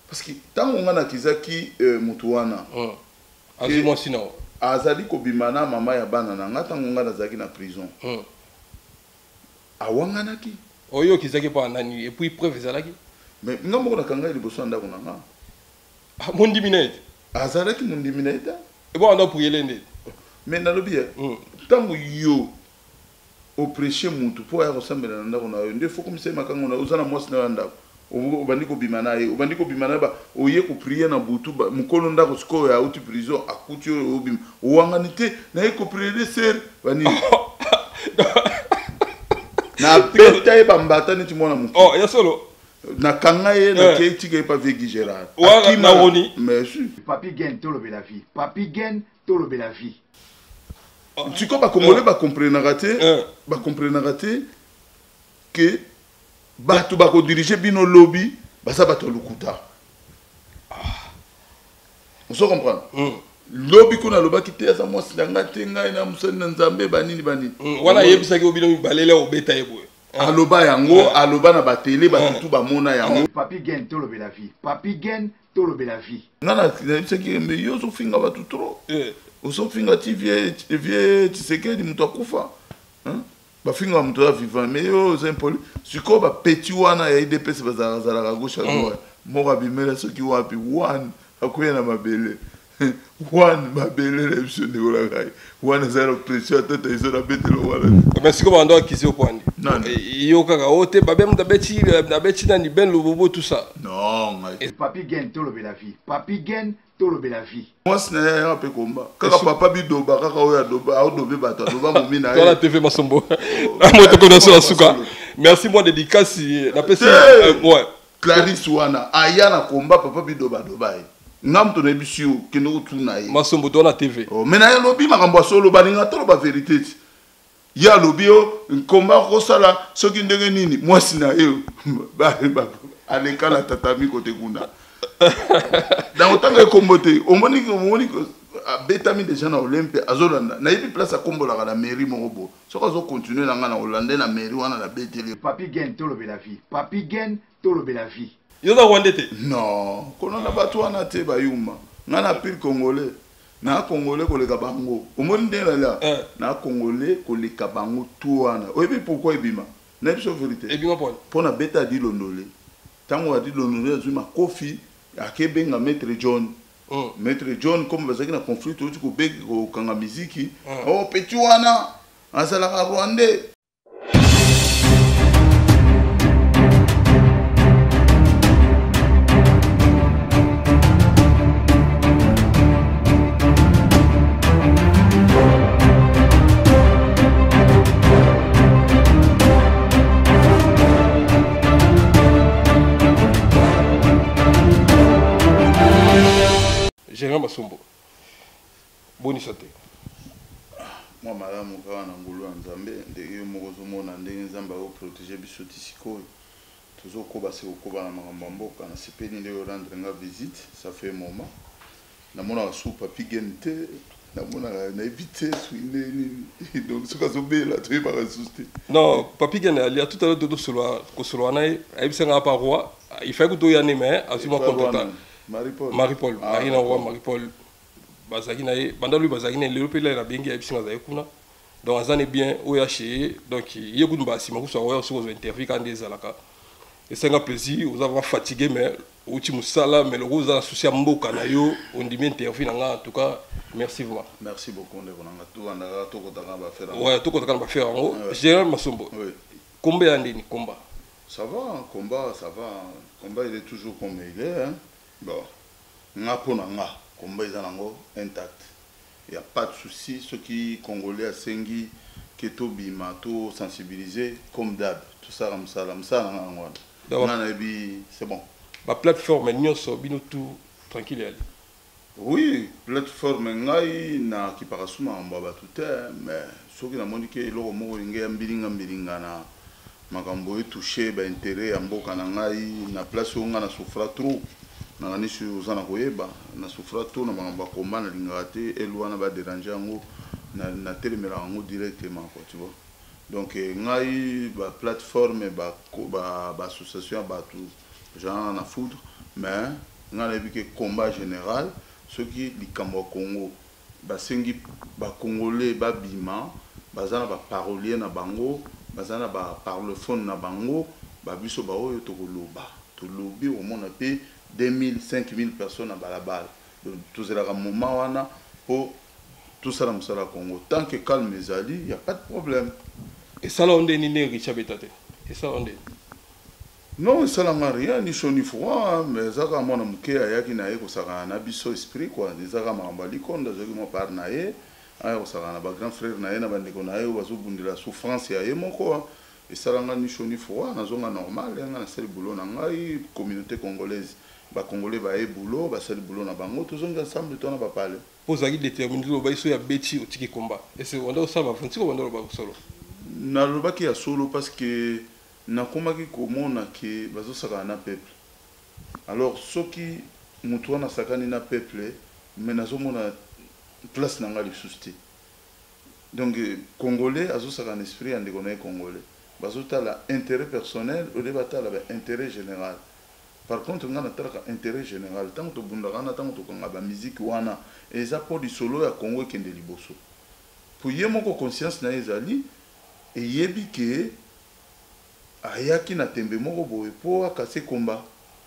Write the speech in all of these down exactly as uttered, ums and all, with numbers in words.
parce que tant on a kizaki mutuana azuma sino azali ko bimana mama ya bana na ngata ngonga na zaki na prison awangana ki oyo kizaki pa nani et puis preuve zalaki mais ngamo na kanga liboso ndako na nga mundi minete azalaki mundi minete e bon anda pour yelende mais na lobi tango yo au prêcher mutu pour ya resembler na ndako na yo nde faut comme c'est makango na uzana mwasi na ndako obandi ko bimana ye obandi ko bimana ba oye ko prier na butu ba mukolo ndako siko ya uti prison akuti obim owanganite na ye ko prier ser bani na beta e bambata ni timona mutu oh ya solo na kanga ye na ke tige pa vegi Gerard wa na woni merci papi gain to lobe la vie papi gain to lobe la vie tu ko ba congolais ba comprendre raté ba comprendre raté que bato bako diriger bino lobby basa bato lukuta on se comprend lobby kuna loba kite za mwasi ndanga tenga ina musana nzambe banini banini wana yebisa ke obilo balele obeta yebo aloba yango aloba na batele batutu bamona yango papi gain to lobe la vie papi gain to lobe la vie nana yebisa ke me yo so finga batu trop so finga ti vie vie Tshisekedi mutu akufa hein bafinga mutu ya vivant mais yo simpoli siko ba petit wana ya I D P S bazala zala gauche à droite moko bimela soki wapi one akoya na mabele one mabele le biso de la gai one zero pression tata iso na betelo wala mais siko bando akisi opwandi yo kaka ote ba bem da beti na beti na ni ben lobobo tout ça non papi gain to lobe la vie papi gain to lobe la vie moi ce n'est pas peu combat kaka papa bidoba kaka oya doba au dobe bato doba momi na la T V Masombo moto connaissance la suka merci moi dédicace na pesi ouais Clarisse wana aya na combat papa bidoba doba ngam to nebisio keno tuna ye Masombo to na T V oh mais na lobi makambo solo baninga to ba vérité ya lobio combat ko sala soki ndenge nini moi sina yo ba ba aleka la tatami kote kuna dans autant que comboté on moni on moni betami déjà na Olympe azolanda na yebi place à kombola la mairie morobo so ka zo continuer na nga na Hollande na mairie wana la beteli papi gain to lobe la vie papi gain to lobe la vie yo na wandete non kono na batu wana te bayuma nga na pire congolais na congolais ko le kabango o moni ndela la na congolais ko le kabango tout wana oyebi pourquoi ebima na biso vérité ebima pon pona beta di londolé tango adi londolé azuma kofi akebenga maître John maître John comme bazaki na conflit tout ko beg ko kanga muziki oh petit wana azala ka Rwandais Gérard Masombo boni santé moi madame kawa na ngulu nzambe ndenge mokozo mona ndenge nzamba o protéger biso tisiko toujours ko ba se ko ba na makambo mboka na sepeni ndeo rendre nga visite ça fait un moment na mona sou papi gente na mona na éviter swine donc ce que zo bela tu ba ressusciter non papi gente ali a tout à l'heure de solo ko solo na ai bisanga pa roi il fait que to ya ne mais asuma contacta Marie-Paul Marie-Paul Marie na roi Marie-Paul bazaki na ye banda lui bazaki na le pele na bengi ya bisinga za kuna donc azane bien oya chez donc ye kudumba sima ku so oya so zo interview quand des alaka et c'est un plaisir vous avez fatigué mais uti musala mais le rose a souci mboka na yo on dit bien interview na en tout cas merci vraiment merci beaucoup ndeko na tout andaka to ko taka ba faire ouais to ko taka ba faire en Gérard Masombo oui combien d'années combat ça va combat ça va combat il est toujours comme il est hein bon nga pona nga combat ils ont intact il y a pas de souci ceux qui congolais à sengi keto bima to sensibiliser comme d'hab tout ça comme ça comme ça na bi c'est bon la plateforme nyonso bino tout tranquille ali oui plateforme ngai na ki parasuma mbaba tout mais ceux qui na monique lo mo ngai mbilinga mbilinga na makambo e toucher ba intérêt ya mboka na ngai na place où nga na souffra trop na ngani su uzana koyeba na souffra tout na makambo komba na lingate elwana ba déranger ngo na na telemela ngo directement quoi tu vois donc ngai ba plateforme ba ba ba association ba tout genre na foudre mais nga na que combat général ceux qui likambo Congo basengi ba congolais ba bima bazana ba parolier na bango bazana ba parlophone na bango ba biso ba oyo to koloba to lobi au monde pe deux mille cinq mille personnes à balabal donc tout cela un moment wana pour tout ça dans le Congo tant que calme ezali il y a pas de problème et ça là on est ni Richard Betate et ça on est non ça n'a rien ni chaud ni froid mais ça quand mon amké ayaki na eko saka na biso esprit quoi des aka mambali konda zoki mo par na ye ayo saka na ba grand frère na ye na bandeko na ye bazo bundila souffrance ya ye moko et ça n'a ni chaud ni froid na zonga normal nga na sel boulot na ngai communauté congolaise ba congolais ba e boulot ba sel boulot na bango tous on ensemble to na ba parler posaki déterminer lo ba iso ya beti otiki combat et c'est on doit ça va fonti ko on doit ba solo na lobaki ya solo parce que nakomaki komona ke bazosaka na peuple alors soki mutu wana sakani na peuple mais nazomona place na nga lisusu te donc congolais azosaka na esprit ya ndeko na ye congolais bazotala intérêt personnel ode batala ba intérêt général par contre nga natalaka intérêt général ntango tobundaka na ntango tokanga bamiziki wana eza mpo lisolo ya congo ekende liboso po ye moko conscience na ye ezali eyebi ke ayaki na tembe moko boye po akase komba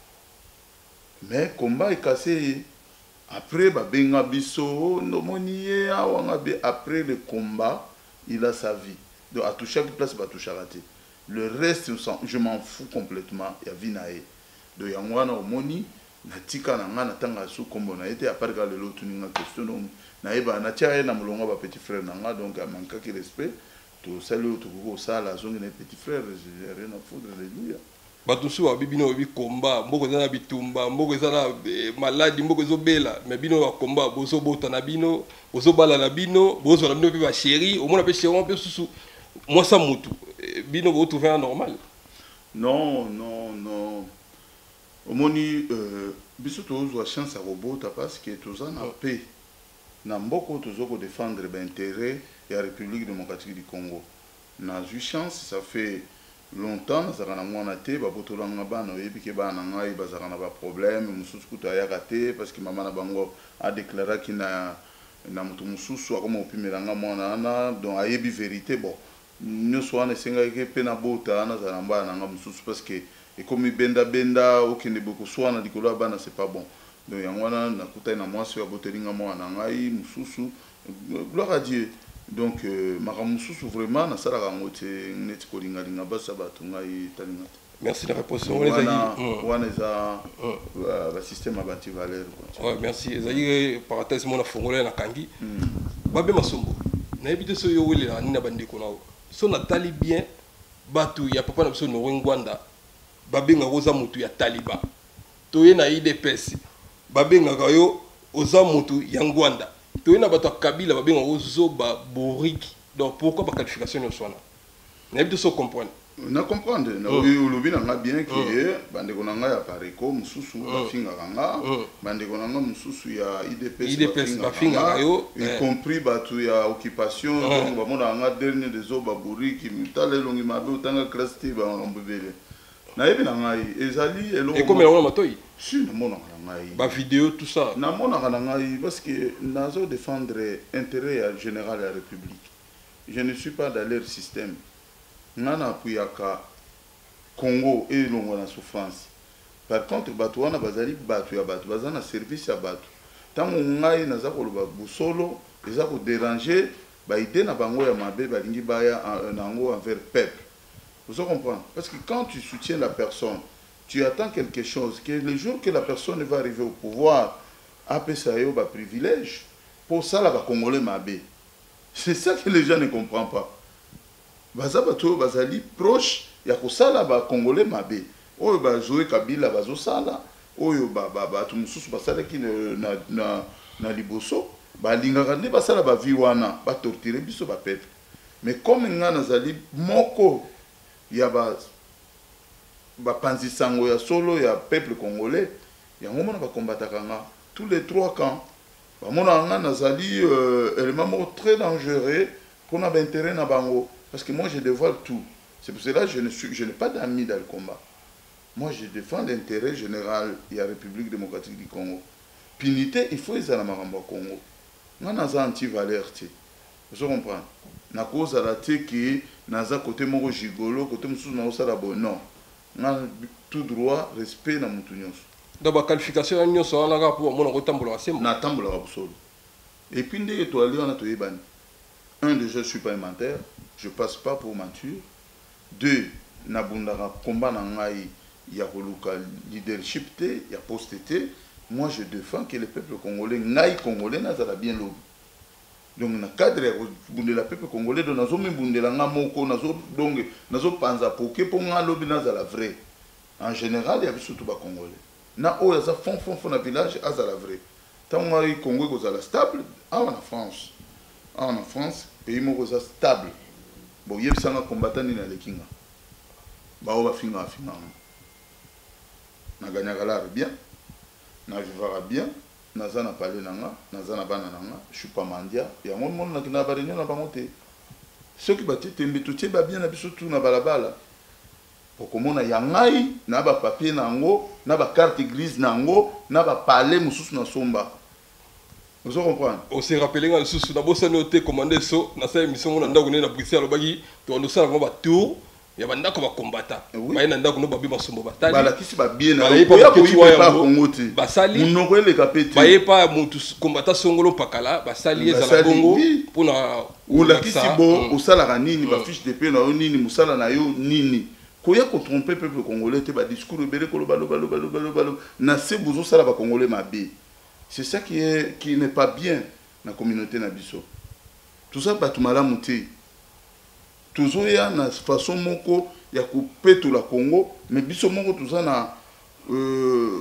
mais komba ekase après babenga biso nomoni ye awanga be après le combat il a sa vie donc à toucher place ba touchera te le reste je m'en fous complètement ya vie na ye donc yango wana omoni na tika na nga na tanga su kombo na été à part que le lot ninga question donc na yeba na tia ye na mulonga ba petit frère na nga donc manka ki respect tout salut tout go ça la zone des petits frères j'ai rien à foutre alléluia batusu wa bibino bi combat mboko za na bitumba mboko za na maladi mboko zo bela mais bino wa combat bozo bota na bino bozo bala na bino bozo na bino pe ba chéri au moins pe chéri on peut susu moi ça mutu bino go trouver normal non non non au moni euh biso to zo chance à robot parce que tous en a paix na mboko tozo ko défendre ben intérêt la République démocratique du Congo. Na eu chance, ça fait longtemps, ça a été ba botolanga bana yebi ke bana ngai bazaka na ba problème mususu kuta ya raté parce que maman na bango a déclaré qu'il na na mutu mususu akoma opimelanga mwana na donc ayebi vérité bon nous soana senga ke pena bota na za namba na nga mususu parce que et comme benda benda okende boko soana dikolo bana c'est pas bon donc yangwana na kuta na mwasi ya botelinga mwana ngai mususu gloire à Dieu. Donc, Maramusu, vraiment, na sala rangote net kolinga linga basa batungai talinga. Merci de la réponse. On les a, on les a, le système a bâti valeur. Ouais, merci. Ezali parenthèse mon afongolé na kangi. Babe masombo. Na ebite so yo wele na nina bande ko nawo. So na tali bien batu ya papa na biso no Rwanda. Babe nga roza mutu ya taliba. Toye na I D P S. Babe nga yo oza mutu ya Rwanda. Tu as battu Kabila, tu as Boriki. Donc pourquoi pas qualification de Swana? N'a pas de comprendre. Na comprendre. Na oui, le bien n'a bien que bande konanga ya pareko mususu bafinga kanga bande konanga mususu ya I D P S bafinga yo y compris batu ya occupation donc ba mona nga dernier des oba Boriki mitale longi mabe utanga crasti ba lombebele. Na yebi na ngai ezali elo. Et comme on matoyi. Si na mona ba vidéo tout ça na mona ngai parce que nazo défendre intérêt général de la République. Je ne suis pas dans leur système. Nana apuyaka Congo et longo na souffrance. Par contre batu wana bazali batu ya batu bazana service ya batu. Tango ngai naza ko loba busolo eza ko déranger ba idée na bango ya mabe balingi baya nango envers peuple. Vous comprenez? Parce que quand tu soutiens la personne, tu attends quelque chose, que le jour que la personne va arriver au pouvoir, après ça y a un privilège, pour ça, la Congolais mabé. C'est ça que les gens ne comprennent pas. Bazabato, Bazali, proche, il y a que ça là, Congolais mabé. Oh, bah, Zoé Kabila, Bazo Sala, oh, bah, bah, bah, tout le monde, Basala qui na na na liboso, bah, l'ingagane, Basala, bah, viwana, bah, torturer, biso, bah, peuple. Mais comme il y a Nazali, moko, il y a bah, bapanzi sango ya solo ya peuple congolais ya ngomona ba combataka nga tous les trois camps ba mona nga nazali euh, élément très dangereux pour na intérêt na bango parce que moi je dévoile tout c'est pour cela que je ne suis je n'ai pas d'amis dans le combat moi je défends l'intérêt général de la République démocratique du Congo. Punité, il faut les aller au Congo. On a des anti-valeurs. Vous comprenez? Na cause à la tête qui naza côté moko gigolo côté mususu na osala bon non na tout droit respect na mutu nyonso donc ba qualification ya nyonso wana ka pour mona ko tambola sembo na tambola ka solo et puis ndenge to ali on a to yebani un déjà je suis pas alimentaire je passe pas pour mentir deux na bundaka combat na ngai ya koluka leadership te ya poste te moi je défends que le peuple congolais ngai congolais nazala bien lobi. Donc, dans le cadre de la peuple congolais, nous avons mis la ngamoko, nous avons donc nous avons pensé pour que pour nga lobi na la vraie. En général, il y a surtout pas congolais. Na o ya za fond fond fond na village à la vraie. Tant nga i Congo ko za stable, ah en France. Ah en France, pays mo ko za stable. Bon, yeb sanga combattant ni na lekinga. Ba o ba finga finga. Na gagna bien. Na vivra bien. Naza na parler nanga, naza na bana nanga, je suis pas mandia. Ya mon mon na kina ba réunion na ba monter. Ceux qui bati tembe tout ba bien na biso tout na balabala. Pour komona ya ngai na ba papier nango, na ba carte grise nango, na ba parler mususu na somba. Vous comprenez? On s'est rappelé nga susu na bossa noté commander so na sa émission na ndako na Bruxelles bagi to ndo sala ba tour. Ya banda ko ba combattant ba ina ndako no ba bima sombo batali bala kisi ba bien na ko ya ko yipa pa Congo te basali munoko ele kapete ba yepa mutu combattant songolo pakala basali ezala Congo pona ou la kisi bo osala kanini ba fiche de paix na yo nini musala na yo nini ko ya ko tromper peuple congolais te ba discours bele ko loba loba loba loba loba na se bozo sala ba congolais mabe. C'est ça qui est qui n'est pas bien na communauté na biso. Tout ça ba tumala muté. Toujours ya na façon moko ya couper tout la Congo mais biso moko tout ça na euh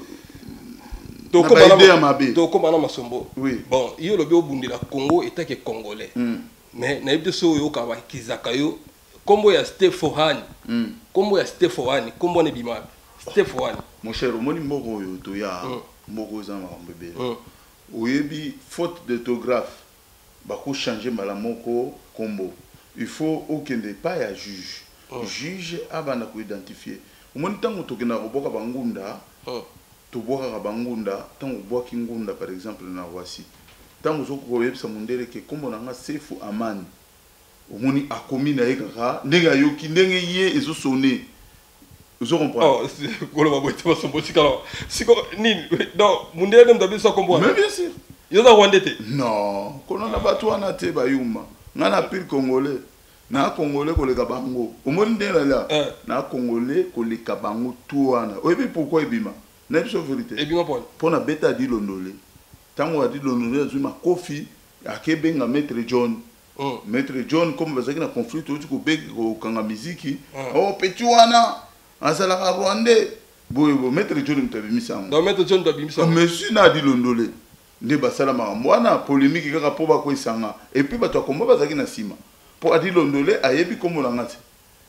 to ko bana to ko bana masombo oui bon yo lobi obundela Congo état que congolais mm. mais na biso yo ka ba kizaka yo kombo ya Stéphane mm. kombo ya Stéphane kombo ne bima Stéphane mon cher moni moko yo to ya moko za makambo bele oyebi faute d'orthographe ba ko changer mala moko kombo. Il faut aucun pas à juge. Oh. Juge avant de identifier. Au moment où tu as un bangunda, tu bois un bangunda, tu bois kingunda par exemple na voici. Tant que tu as un monde que comme on a sefu amani. Au moment où commis na eka, nega yoki nenge yé et zo sonné. Vous comprenez? Oh, c'est quoi le mot tu vas son petit alors. Si quoi ni non, monde même d'abord ça comprend. Mais bien sûr. Yo da wandete. Non, qu'on a battu na te bayuma. Nana pire congolais na congolais ko le kabango omoni ndela la na congolais ko le kabango tuana oyebi pourquoi ebima na biso vérité ebima pona pona beta di londolé tango adi londolé azuma kofi akebenga maître John maître John comme bazaki na conflit to ko beg ko kanga miziki oh petit wana asala ka rwandais boye bo maître John mtabimisa donc maître John mtabimisa monsieur na di londolé ne basala makamwana polémique kaka po ba ko isanga et puis bato komba bazaki na sima po adi londolé ayebi komo la ngati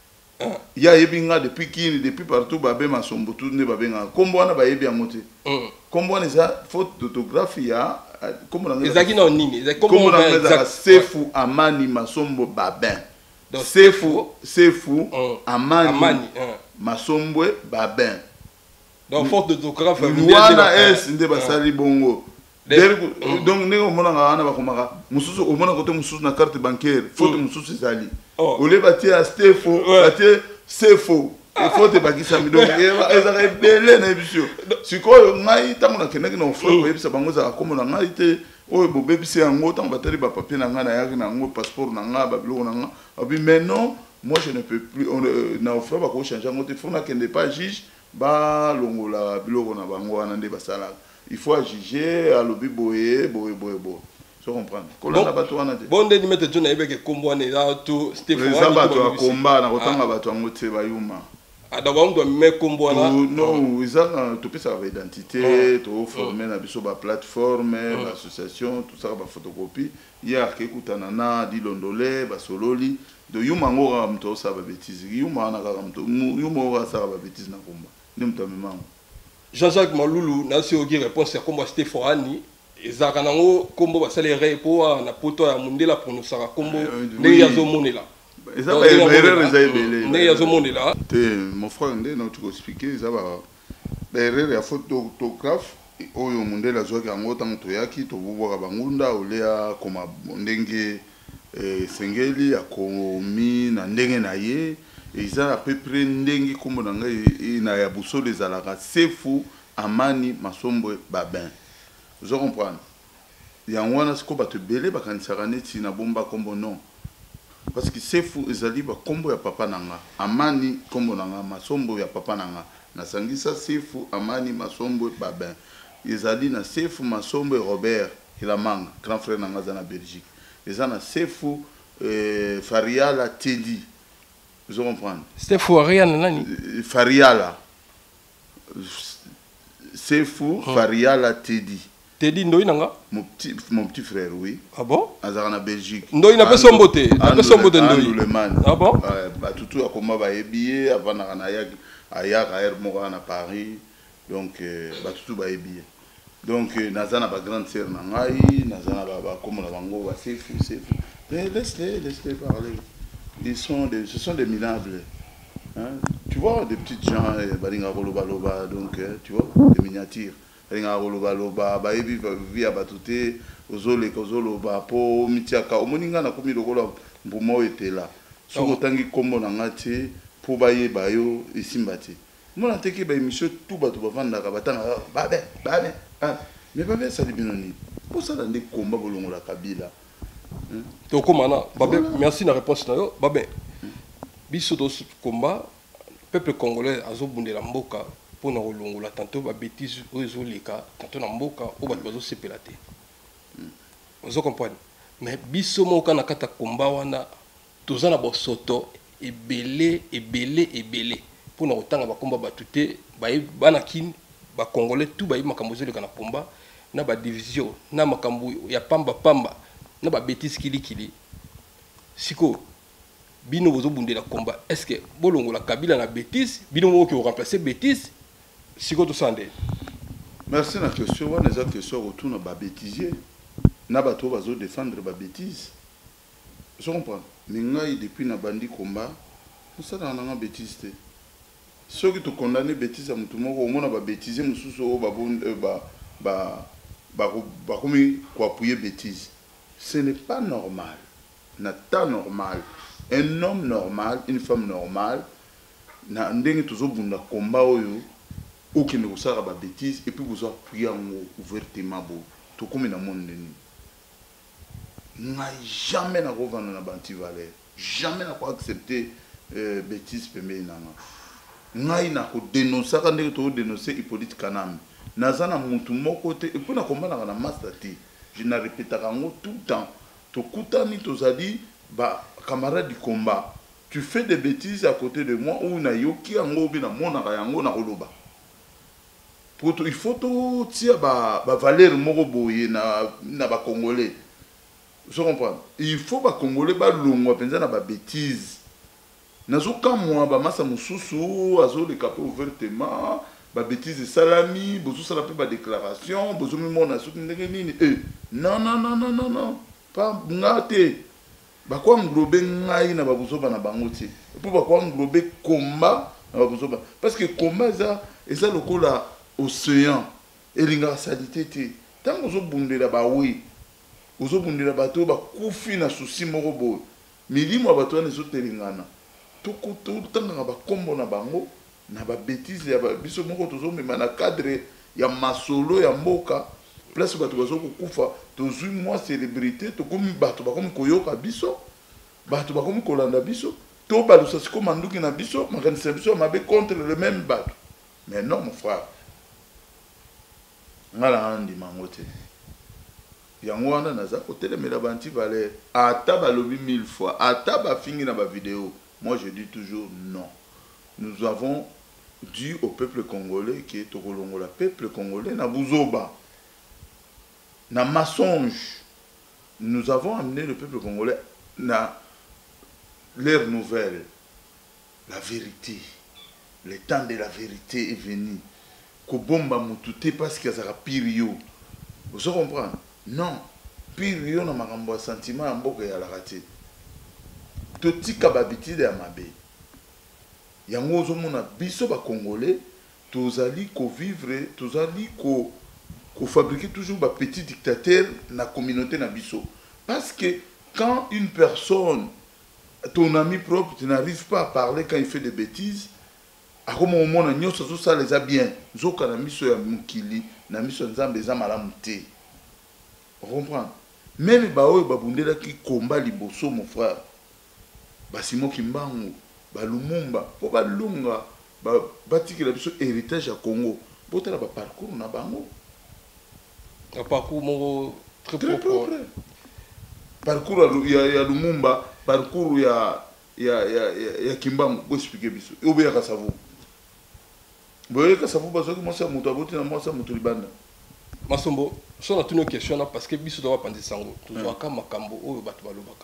ya yebi nga depuis kini depuis partout ba be masombo tout ne ba benga kombo wana ba yebi amote kombo wana za faute d'orthographe ya kombo la ngati ezaki na nini ezaki kombo la ngati sefu amani masombo babin sefu sefu amani masombo babin donc faute d'orthographe wana es nde basali bongo. Donc, nous avons une carte bancaire. Il faut que nous soyons au lieu de c'est faux. C'est faux. Il faut que nous soyons donc, ils arrivent belé na émission. Si quoi, ngai tant on a kenaki na offre ko yebisa bango za comme na ngai te o bo bebisi yango tant batali ba papier na ngai na yaki na ngo passeport na ngai ba bilo na ngai. Abi maintenant, moi je ne peux plus on na offre ba ko changer ngo te faut na kende pas juge ba longola bilo na bango wana nde basala. Il faut juger à l'obi boye boye boye boye. Tu comprends? Bon, bon, de mettre John avec combo ne là tout Stéphane. Les abattoirs combat na kotanga abattoirs ngote ba yuma. Ah d'abord on doit mettre combo là. Non, ils ont tout ça avec identité, tout former na biso ba plateforme, l'association, tout ça ba photocopie. Hier ke kutana na di londolé ba sololi de yuma ngora mto ça ba bêtise. Yuma na ka mto yuma ngora ça ba bêtise na komba. Ni mto mema. Jean-Jacques Maloulou n'a su aucune réponse à comment Stéphane et Zaranango combo va s'aller pour na poto à Mundela pour nous sara combo les yazo monela Et ça va erreur les belé. Né ya zo monde là. Mon frère ndé non tu expliquer ça va. Erreur ya faute d'orthographe oyo monde la zo ka ngota mto yaki to buboka bangunda olea koma ndenge eh sengeli akomi na ndenge na ye eza à peu près ndenge kombo na ngai na ya busolo ezalaka sefu amani masombo babin. Vous comprenez? Yango wana siko bato belé bakanisaka neti na bomba kombo non. Parce que sefu ezali ba kombo ya papa nanga amani kombo nanga masombo ya papa nanga na sangisa sefu amani masombo babin ezali na sefu masombo Robert Kilamanga grand frère nanga za na Belgique ezana sefu euh, Fariala Teddy. Vous comprenez? Sefu Fariala nani? Fariala sefu oh. Fariala Teddy. Teddy ndoi nanga? Mon petit, mon petit frère, oui. Ah bon? Azara en Belgique. Ndoi n'a pas son beauté. N'a pas son beauté ndoi. Ah bon? Bah tout à comment va ébier avant na na ya aya à Air Mora à Paris. Donc bah tout va ébier. Donc nazana ba grande sœur nangai, nazana ba ba comme la bango va c'est fou c'est fou. Mais laisse-les, laisse-les parler. Ils sont des ce sont des minables. Hein? Tu vois des petites gens balinga koloba loba donc tu vois des miniatures. Ringa roloba loba ba ebi via batute ozole kozoloba po mitiaka omoninga na komi lokola mbumo etela soko tangi kombo na ngati po baye bayo isimbati mona teki ba émission tout bato bavanda ka batanga babe babe mais babe ça libinoni pour ça dans des combats bolongo la Kabila to komana babe merci na réponse na yo babe biso do combat peuple congolais azobundela mboka pour nous longola tantôt ba bêtise aux leka tantôt na mboka o ba bazo sepela te vous comprenez mais biso moka na kata komba wana tozana bo soto ebele ebele ebele pour na otanga ba komba batute ba bana kin ba congolais tout ba makambo zoleka na komba na ba division na makambo ya pamba pamba na ba bêtise kili kili siko bino bozo bundela komba est-ce que bolongola Kabila na bêtise bino mo ki remplacer bêtise. Merci na question wana eza question autour na ba bêtisier na bato bazo défendre ba bêtise. Je comprends. Mais ngai depuis na bandi combat ça na nga bêtise te. Ceux qui te condamner bêtise à mutu moko omona ba bêtisier mususu o ba ba ba ba ba komi ko appuyer bêtise. Ce n'est pas normal. Na ta normal. Un homme normal, une femme normale na ndenge tozo bunda combat oyo aucun ne vous a bêtise et puis vous appuyez ouvertement tout comme dans le monde n'a jamais na revendre na banti valeur jamais na accepter euh, bêtise pembe nana ngai na ko dénoncer quand ndenge to dénoncer Hippolyte Kanambe nazana mutu moko te et puis na combat na master te je na répétaka ngo tout le temps to kutani to zali ba camarade du combat tu fais des bêtises à côté de moi ou na yoki ngo bi na mona yango na koloba. Il faut tout tirer ba ba valeur moko boye na na ba congolais. Je comprends. Il faut ba congolais ba longwa penza na ba bêtise. Nazoka moi ba masa mususu azo le capé ouvertement ba bêtise salami, bozo sala pe ba déclaration, bozo mi mona soki ndenge nini eh non non non non non non pas ngate. Ba kwa nglobe ngai na ba bozo ba na bango ti. Pour ba kwa nglobe combat na ba bozo ba parce que combat ça et ça lokola océan et l'inga salité tant que vous bundela ba oui vous bundela bato ba kufi na souci moko boy milimo bato na zo telingana to ko to tanga ba kombo na bango na ba bêtise ya ba biso moko tozo mema na cadre ya masolo ya mboka place bato bazo kufa to zui moi célébrité to komi bato ba komi koyoka biso bato ba komi kolanda biso to ba lusa siko manduki na biso makanisa biso mabe contre le même bato mais non mon frère ngala andi mangote yango wana naza kotelemela banti valeur ata balobi mille fois ata ba fingi na ba vidéo moi je dis toujours non. Nous avons dit au peuple congolais qui est au Kolongola peuple congolais na buzoba na mensonge. Nous avons amené le peuple congolais na l'ère nouvelle, la vérité. Le temps de la vérité est venu. Kobomba mutute parce qu'il y a pire. Vous comprenez? Non. Pire, na makambo sentiment ya mboka ya la raté. totika babitide ya mabe yango ozomona biso bacongolais tozali kovivre tozali ko fabriquer toujours ba petit dictateur na communauté na biso parce que quand une personne ton ami propre tu n'arrives pas à parler quand il fait des bêtises à comment au monde nyonso so ça les a bien zoka na miso ya mukili na miso nzambe za malamu te comprendre même ba oyo babundela ki komba liboso mon frère basimo kimbangu balumumba po balunga ba batikela biso héritage ya Congo botala ba parcours na bango un parcours mon très, très propre. propre parcours ya ya Lumumba parcours ya ya ya ya Kimbangu bo expliquer biso obe ya Kasavu boye Kasavu bazoki mo sa muto aboti na mo sa muto libanda Masombo so na tune question na parce que biso doit penser sango toujours ka makambo oyo bato balobaka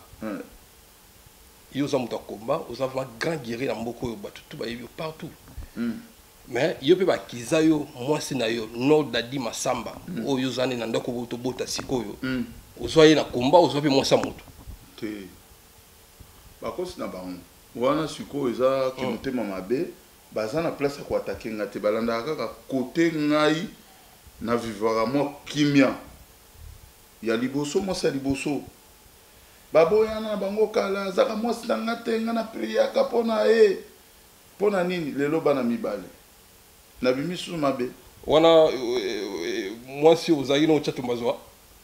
yo za muto komba oza vraiment grand guerrier na mboko oyo bato tout ba partout mais yo pe ba kizayo mwasi na yo no dadi masamba oyo zane na ndako boto bota sikoyo ozoye na komba ozope mwasa moto te bakosi na bango wana sikoyo eza kimotema mabe baza na place ko attaquer ngate balanda kaka côté ngai na vivara mo kimia ya liboso mo sa liboso baboyana na bango kala zaka mwasi na ngate nga na priya ka pona e pona nini lelo bana mibale na bimisu mabe wana mwasi ozali no chatumbazoa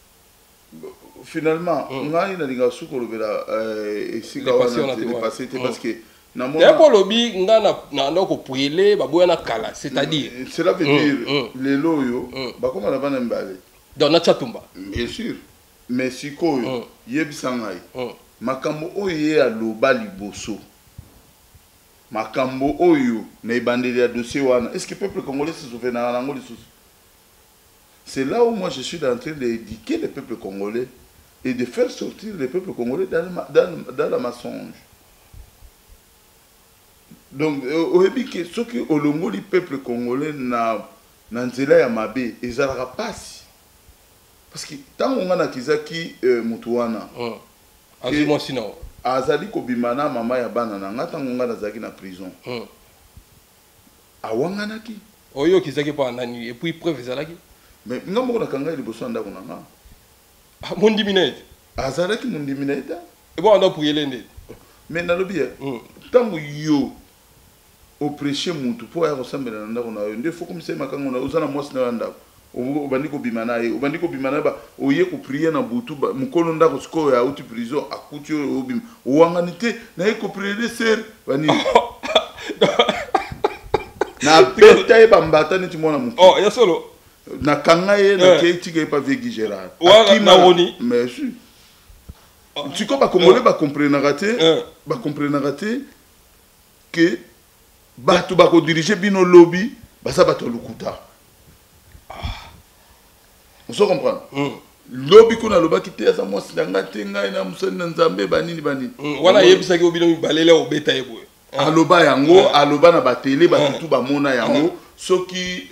finalement ngai na linga suko lobela esika wana te passé parce que na mona ya polobi nga na na ndoko puele baboyana kala c'est-à-dire cela veut dire lelo yo bakoma na bana mibale donc na chatumba bien sûr mais sikoyo yebisa ngai makambo oyo ye aloba liboso makambo oyo na ebandeli ya dossier wana est-ce que le peuple congolais se souvient na nango lisusu c'est là où moi je suis en train d'éduquer le peuple congolais et de faire sortir le peuple congolais dans, dans, dans la mensonge donc oyebi ke soki olongoli peuple congolais na na nzela ya mabe ezalaka pasi parce que tant on a kizaki mutu wana azi mwasi nao azali kobimana mama ya bana na ngata ngonga nazaki na prison awanganaki oyo kizaki pa nani et puis preuve ezalaki mais ngambo na kanga liboso ndako na nga mondi minete azalaki mondi minete e bon anda pour yelende mais na lobi tango yo au prêcher mutu po ya resembler na ndako na yo nde faut comme ça makango na ozana mwasi na ndako obandi ko bimana ye obandi ko bimana ba oye ko prier na butu mukolo ndako siko ya uti prison akuti obim owanganite na ye ko prier ser bani na peta e bambata niti mona mutu oh ya solo na kanga ye na ke tika pa vegi Gérard na woni mais si tu ko ba congolais ba comprendre raté ba comprendre raté que ba tu ba ko diriger bino lobby ba sa ba to lukuta. On se comprend. Lobby kuna loba kite ya mo silanga tenga ina musana nzambe banini banini. Wana yebisa ki obino balele obeta yebo. Aloba yango, aloba na ba télé ba tutu ba mona yango, soki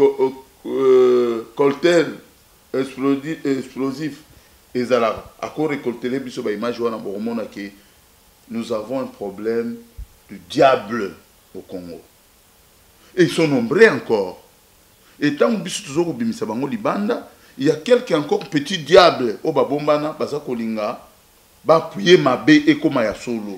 cocktail explosif explosif ezala ako récolter biso ba image wana bo mona ke nous avons un problème du diable au Congo. Et ils sont nombreux encore. Et tant que biso toujours bimisa bango libanda, il y a quelqu'un encore petit diable au babombana baza kolinga ba puye mabe et koma ya solo.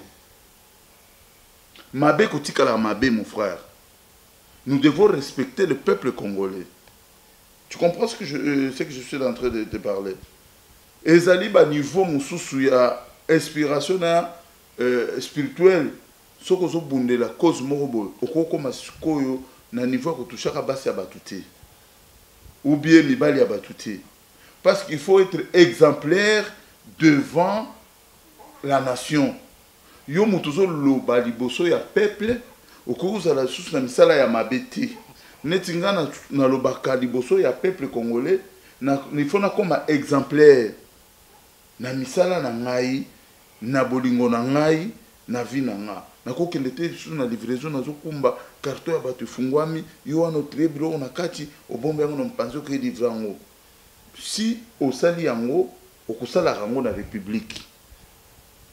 Mabe kotika la mabe mon frère. Nous devons respecter le peuple congolais. Tu comprends ce que je euh, ce que je suis en train de te parler. Ezali ba niveau mususu ya inspiration na euh, spirituel soko zo bundela cause morobo okoko masikoyo na niveau ko touchaka basi ya batuté. Ou bien mibali ya batuté. Parce qu'il faut être exemplaire devant la nation. Yo mutuzo loba liboso ya peuple okuza la sous na misala ya mabeti. Netinga na, na lobaka liboso ya peuple congolais na il faut na comme exemplaire na misala na ngai na bolingo na ngai na vie na nga. Na kokende te sous na livraison na zokumba carton ya batu fungwami yo wana trebro na kati obombe yango na mpanzo ke livrango. Si osali yango okusala yango na république.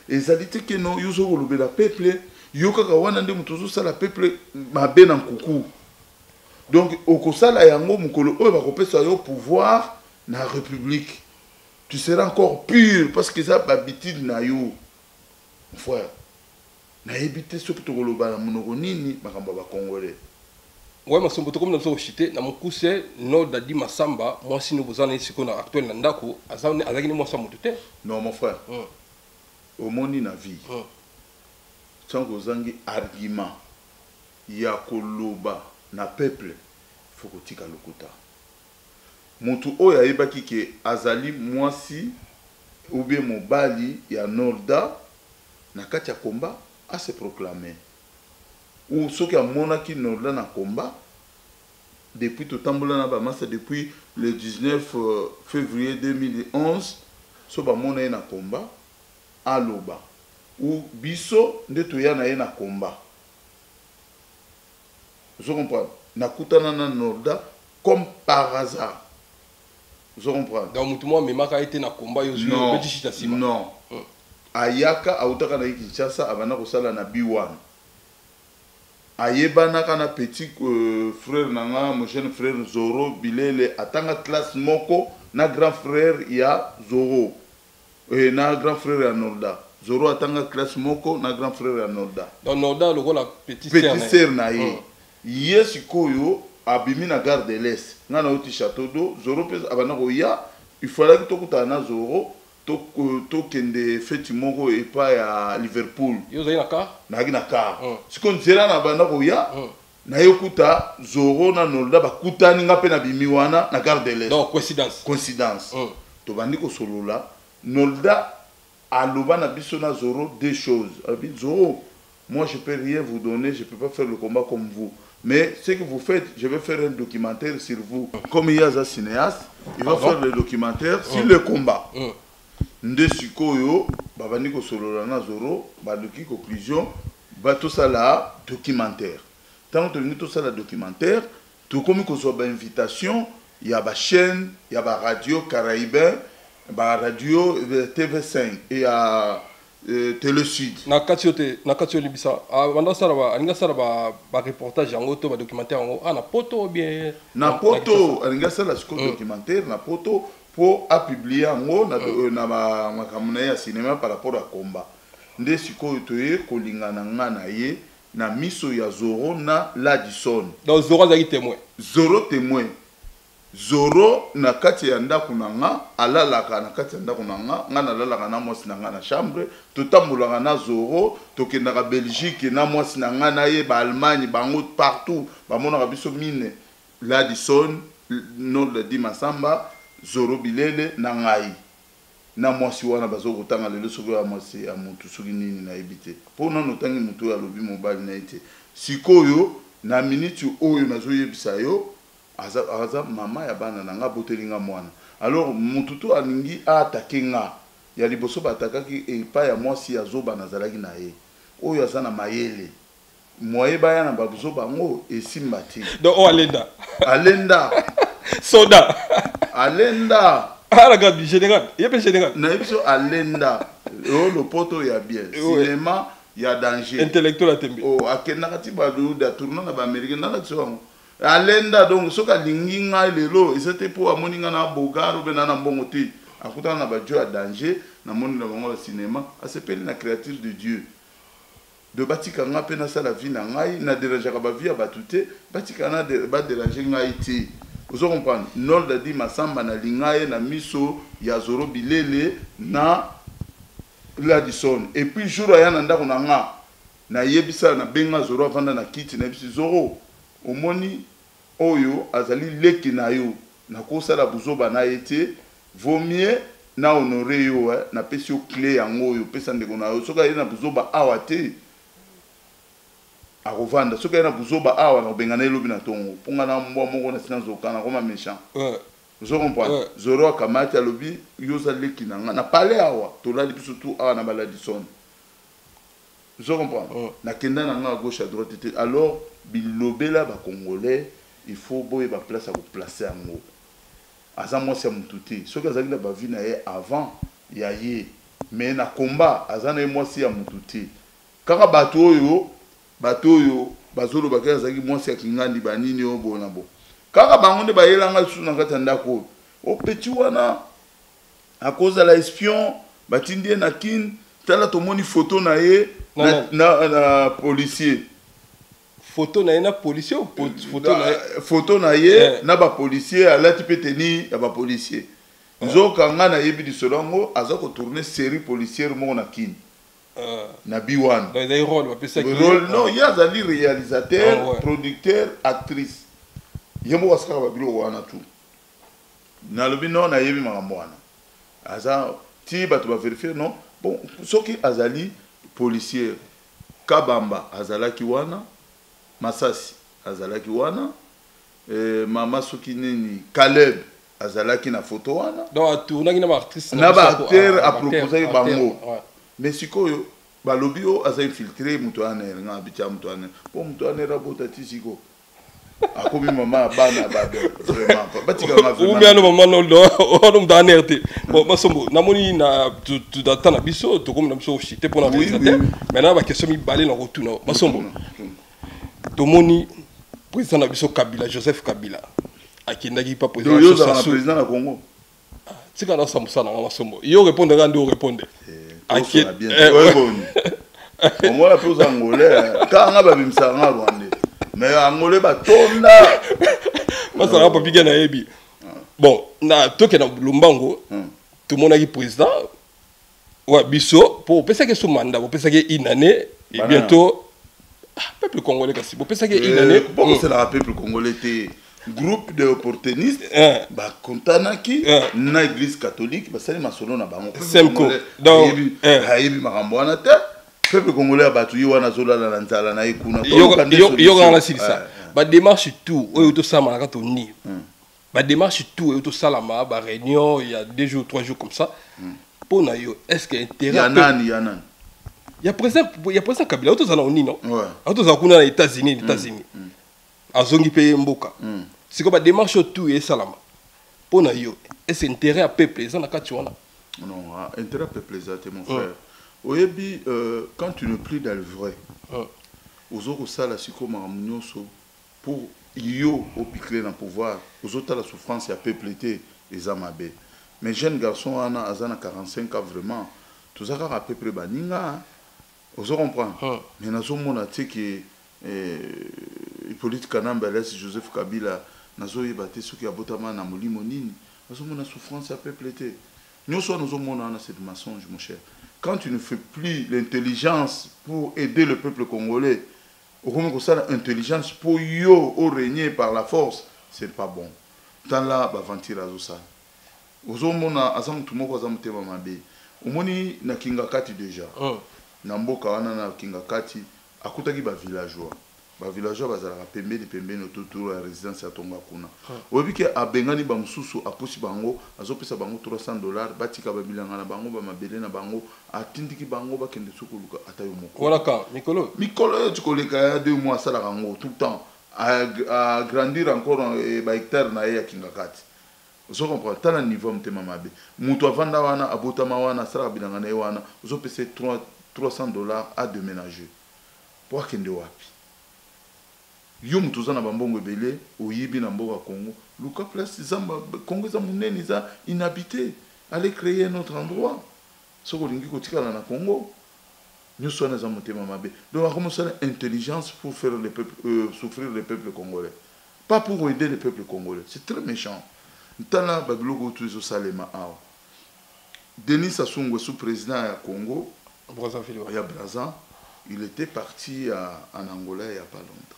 ezali te ke no yo zokolobela peuple yo kaka wana nde moto ozosala peuple mabe na nkuku. Donc okosala yango mokolo oyo bakopesa yo pouvoir na république, tu seras encore pur parce que ça habitude na yo mon frère na ebité soki tokoloba na monoko nini makambo ba congolais. Ouais, ma sombo comme nous chité na mon cousin no dadi masamba moi si nous besoin ici qu'on a actuel na ndako azani azaki ni moi ça motote. Non mon frère. Au monde na vie. Sans kozangi argument ya koloba na peuple faut que tika lokuta. Mutu oyo ayebaki ke azali mwasi ou bien mobali ya Norda na kati ya komba a se proclamer. Ou soki amonaki Norda na komba depuis tout tambola na bamasa depuis le dix-neuf février deux mille onze so ba mona na komba aloba ou biso nde toya na ye na komba. Vous comprenez? Nakutana na Norda comme par hasard. Vous comprenez? Donc tout moi mais maka été na combat yo non, petit chita sima. Non. Mm. Ayaka autaka na Kinshasa abana ko sala na B one. Ayebana kana petit euh, frère nanga mon jeune frère Zoro Bilele atanga classe moko na grand frère ya Zoro. Et na grand frère ya Norda. Zoro atanga classe moko na grand frère ya Norda. Donc Norda le la petite sœur. Petite sœur na ye. Yes koyo abimi na gare de l'Est ngana oti château d'eau Zoro pesa abana ko ya il fallait que tokuta na Zoro to to kende feti moko et pas à Liverpool yo zai na car na gina car siko nzela na bana ko ya na yokuta Zoro na Norda bakutani nga pe na bimi wana na gare de l'Est. Donc coïncidence coïncidence to bandi ko solola Norda aloba na biso na Zoro deux choses abi Zoro moi je peux rien vous donner, je peux pas faire le combat comme vous. Mais ce que vous faites, je vais faire un documentaire sur vous. Comme il y a un cinéaste, il va faire le documentaire sur le combat. Nde sikoyo, babani ko solola na Zoro, baluki conclusion, ba tout ça là documentaire. Tant que nous tout ça là documentaire, tout comme ko so ba invitation, il y a ba chaîne, il y a ba radio Caraïbes, ba radio T V cinq et à Euh, Télé Sud. Na katiote na katio libisa banda sala ba alinga sala ba ba reportage yango to ba documentaire yango ah na poto bien na poto alinga sala siko documentaire na poto pour a publier yango na na ba makamuna ya cinéma par rapport à combat nde siko toye kolingana ngana ye na miso ya Zoro na Ladison. Donc Zoro azaki témoin. Zoro témoin. Zoro na kati ya ndako na nga alalaka na kati ya ndako na nga nga nalalaka na mwasi na nga na chambre totambulaka na Zoro tokendaka Belgique na mwasi na nga na ye ba Allemagne bango partout bamonaka biso mine Ladison Norda di Masamba Zoro Bilele na ngai na mwasi wana bazokotanga lelo soki ya mwasi ya mutu soki nini na ebite po nano tangi mutu ya lobi mobali na ite sikoyo na minute oyo nazoyebisa yo aza aza mama ya bana na nga botelinga mwana alors mututu alingi attaquer nga ya liboso batakaki epa ya mwasi ya zoba nazalaki na ye oyo aza na mayele moye baya na bazoba ngo esimba ti donc o alenda alenda soda alenda ala gabi général yepe général na biso alenda o le poto ya bien cinéma ya danger intellectuel atembe o akendaka ti badu da tourner na ba américain na la so alenda donc soka lingi ngai lelo c'était pour amoni nga na bogaro be na na mbongo ti akutana na ba jeu à danger na moni na bango la cinéma asepeli na créature de Dieu de batika nga pe na sala vie na ngai na déranger ba vie ba tuté batika na de ba déranger ngai ti vous comprenez Norda di Masamba na lingaye na miso ya Zoro Bilele na Ladison et puis jour ya na ndako na nga na yebisa na benga Zoro avanda na kiti na bisi Zoro omoni oyo azali leki na yo na kosala buzoba na ete vaut mieux na honorer yo eh, na pesi yo clé yango yo pesa ndeko na yo soka na buzoba awa te akovanda soka na buzoba awa na bengana elobi na tongo ponga na mbwa moko na sina zokana koma méchant ouais vous comprenez Zoro akamati alobi yo za leki na nga na pale awa tolali biso tu awa na Baladison vous comprenez na kenda na nga à gauche à droite alors bilobela ba congolais il faut boye ba place à placer yango aza mwasi ya mutu te soki azalaki na bavi na ye avant ya ye mais na combat aza na mwasi ya mutu te kaka bato oyo bato oyo bazolo bakela zaki mwasi ya kingandi banini oyo bona bo kaka bango nde bayelanga su na kati ya ndako o petit wana à cause de la espion batindi na kin tala tomoni photo na ye na, na, na policier photo na ye na policier ou photo na ye photo na ye yeah. Na ba policier alati pe teni ya ba policier yeah. Nzoka nga na yebi di solongo aza ko tourner série policière mo na kin uh. Na B one dans des rôles on peut ça rôle non il y a zali réalisateur oh, ouais. Producteur actrice yemo wasaka ba bilo wana tu na lobi non na yebi makambo wana aza ti bato ba vérifier non bon soki azali policier Kabamba azalaki wana Masasi azalaki wana eh, mama soki nini Caleb azalaki na photo wana donc tournaki na ba artiste na ba acteur a proposé bango mais sikoyo balobi o aza infiltré muto ana nga bitia muto ana po muto ana rabota tisiko akomi mama bana babe vraiment batika ma vraiment ou bien no mama no no muto ana erte bon masombo namoni na tu data na biso to comme na biso chité pour na réalisateur maintenant ba question mi balé na retour na masombo tomoni président na biso Kabila Joseph Kabila akendaki pas président yo za président na Congo tika na samusa na masombo yo répondre quand on répondre akien on voit plus angolais quand nga ba bimsa nga Rwanda mais angolais ba tonda masala papi gana yebi bon na toke na Lumbango tout le monde a président ouais biso pour penser que son mandat pour penser que une année et bientôt peuple congolais kasi pour penser que une année bon c'est la peuple congolais té groupe de opportunistes ba kontanaki na église catholique ba sali masolo na bango semko donc hayebi makambo wana te peuple congolais abatu yo wana zola na nzala na ikuna yo yo ngana silisa ba démarche tout oyo to sama na to ni ba démarche tout oyo to salama ba réunion il y a deux jours trois jours comme ça pour na yo est-ce que intérêt ya nani ya nani ya président ya président Kabila auto zana oni non auto za kuna na États-Unis États-Unis azongi pe mboka c'est comme ba démarche tout et salama pour na yo est-ce intérêt à peuple ça na kati wana non intérêt à peuple ça mon frère oyebi quand tu ne plus dans le vrai ozoko sala siko mamunyoso pour yo opikler na pouvoir ozota la souffrance ya peuple té ezamabe mais jeune garçon ana azana quarante-cinq ans vraiment tout ça ka peuple baninga ozo comprendre mais nazo mona tiki Hippolyte Kanamba laisse Joseph Kabila nazo yebate soki abotama na molimo nini nazo mona souffrance ya peuple té nyoso nazo mona na cette mensonge mon cher quand tu ne fais plus l'intelligence pour aider le peuple congolais au comme ça l'intelligence pour yo au régner par la force c'est pas bon tant là ba ventir azo ça ozo mona azamu tumoko azamu tema mabe omoni na Kingakati déjà na mboka wana na Kingakati akutaki ba villageois ba villageois bazala pembeni pembeni autour la résidence ya tonga kuna obiki abengani ba mususu aposi bango azopesa bango trois cents dollars batika ba bilanga na bango ba mabele na bango atindiki bango ba kende sukuluka atayo moko voilà ka Mikolo Mikolo tukoleka ya deux mois sala rango tout le temps à grandir encore ba hectare na ya Kingakati vous comprenez tant le niveau mtema mabe mutu avanda wana abotama wana sala bilanga na wana uzopesa trois cents dollars à déménager pour kende wapi yo mutu za na bambongo ebele oyibi na mboka Congo luka place zamba Congo za munene za inhabité aller créer un autre endroit soko lingi kotikala na Congo nyoso na za motema mabe donc a commencé l'intelligence pour faire le peuple euh, souffrir le peuple congolais pas pour aider le peuple congolais c'est très méchant ntana babiloko tout eso salema awa Denis Sassou Nguesso président ya Congo Brazzaville ya Brazza il était parti à, en Angola il y a pas longtemps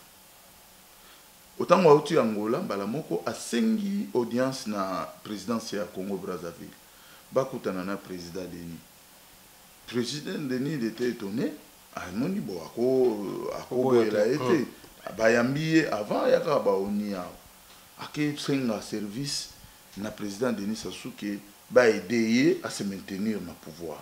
autant moi outi Angola bala moko asengi audience na présidence ya Congo Brazzaville bakutana na président Denis président Denis il était étonné amoni bo ako ako il a été bayambié avant ya ka ba onia ake tsenga service na président Denis Sassou ke ba aider à se maintenir na pouvoir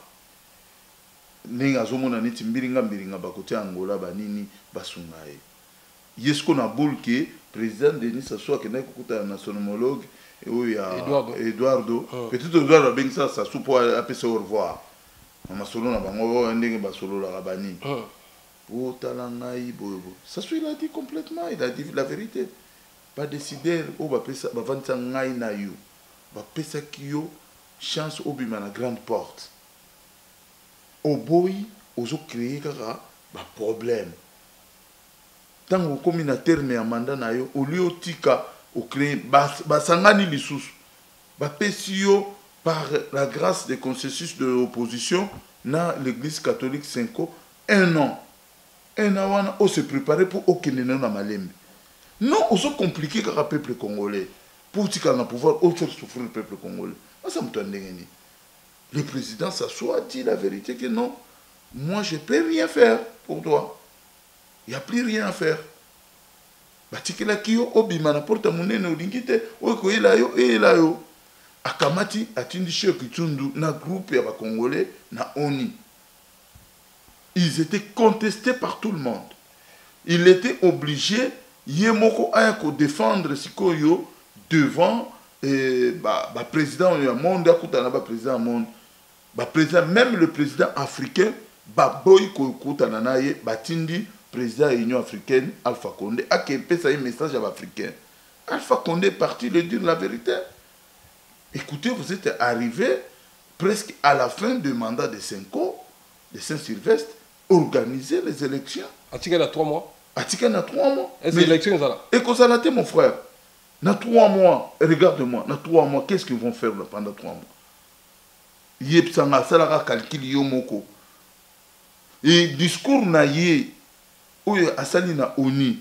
ninga zomona niti mbiringa mbiringa bakote Angola banini basungaye yesko na bulke président Denis Sassou akenda kokuta na son homologue oya Eduardo, Eduardo. Oh. Petit Eduardo bengisa Sassou pour appeler au revoir masolo na bango ndenge basolo la rabani o talangai bobo ça soit il a dit complètement il a dit la vérité pas décider o ba pesa ba vanta ngai na yo ba pesa kiyo chance obima na grande porte au boy ozo créer kaka ba problème tango komi na terme ya mandat na yo au lieu tika au créer ba sangani lisusu ba pesi yo par la grâce des consensus de l'opposition na l'église catholique cinq un an un an wana on se préparer pour aucun na malembe non on se compliqué car le peuple congolais pour tika na pouvoir on faire souffrir le peuple congolais ça me donne ndengeni le président s'assoit dit la vérité que non moi je peux rien faire pour toi il y a plus rien à faire batikela kiyo obima na porte munene olingite oko ela yo ela yo akamati atindi Cheikh Kitundu na groupe ya ba congolais na ONU. Ils étaient contestés par tout le monde. Il était obligé yemoko ayako défendre sikoyo devant eh, ba, ba président du monde akutana ba président monde ba président même le président africain ba boy ko kutana naye batindi président de l'Union africaine Alpha Condé a qui pesa un message à l'Africain. Alpha Condé est parti lui dire la vérité. Écoutez, vous êtes arrivé presque à la fin du mandat de Senko, de Saint-Sylvestre, organiser les élections. Atika a trois mois. Atika a trois mois. Est-ce que l'élection est là? Et qu'on s'en a mon frère. Dans trois mois, regarde-moi, dans trois mois, qu'est-ce qu'ils vont faire pendant trois mois? Yepsanga, ça la calcul yomoko. Et discours naïe, oyo asali na ONU.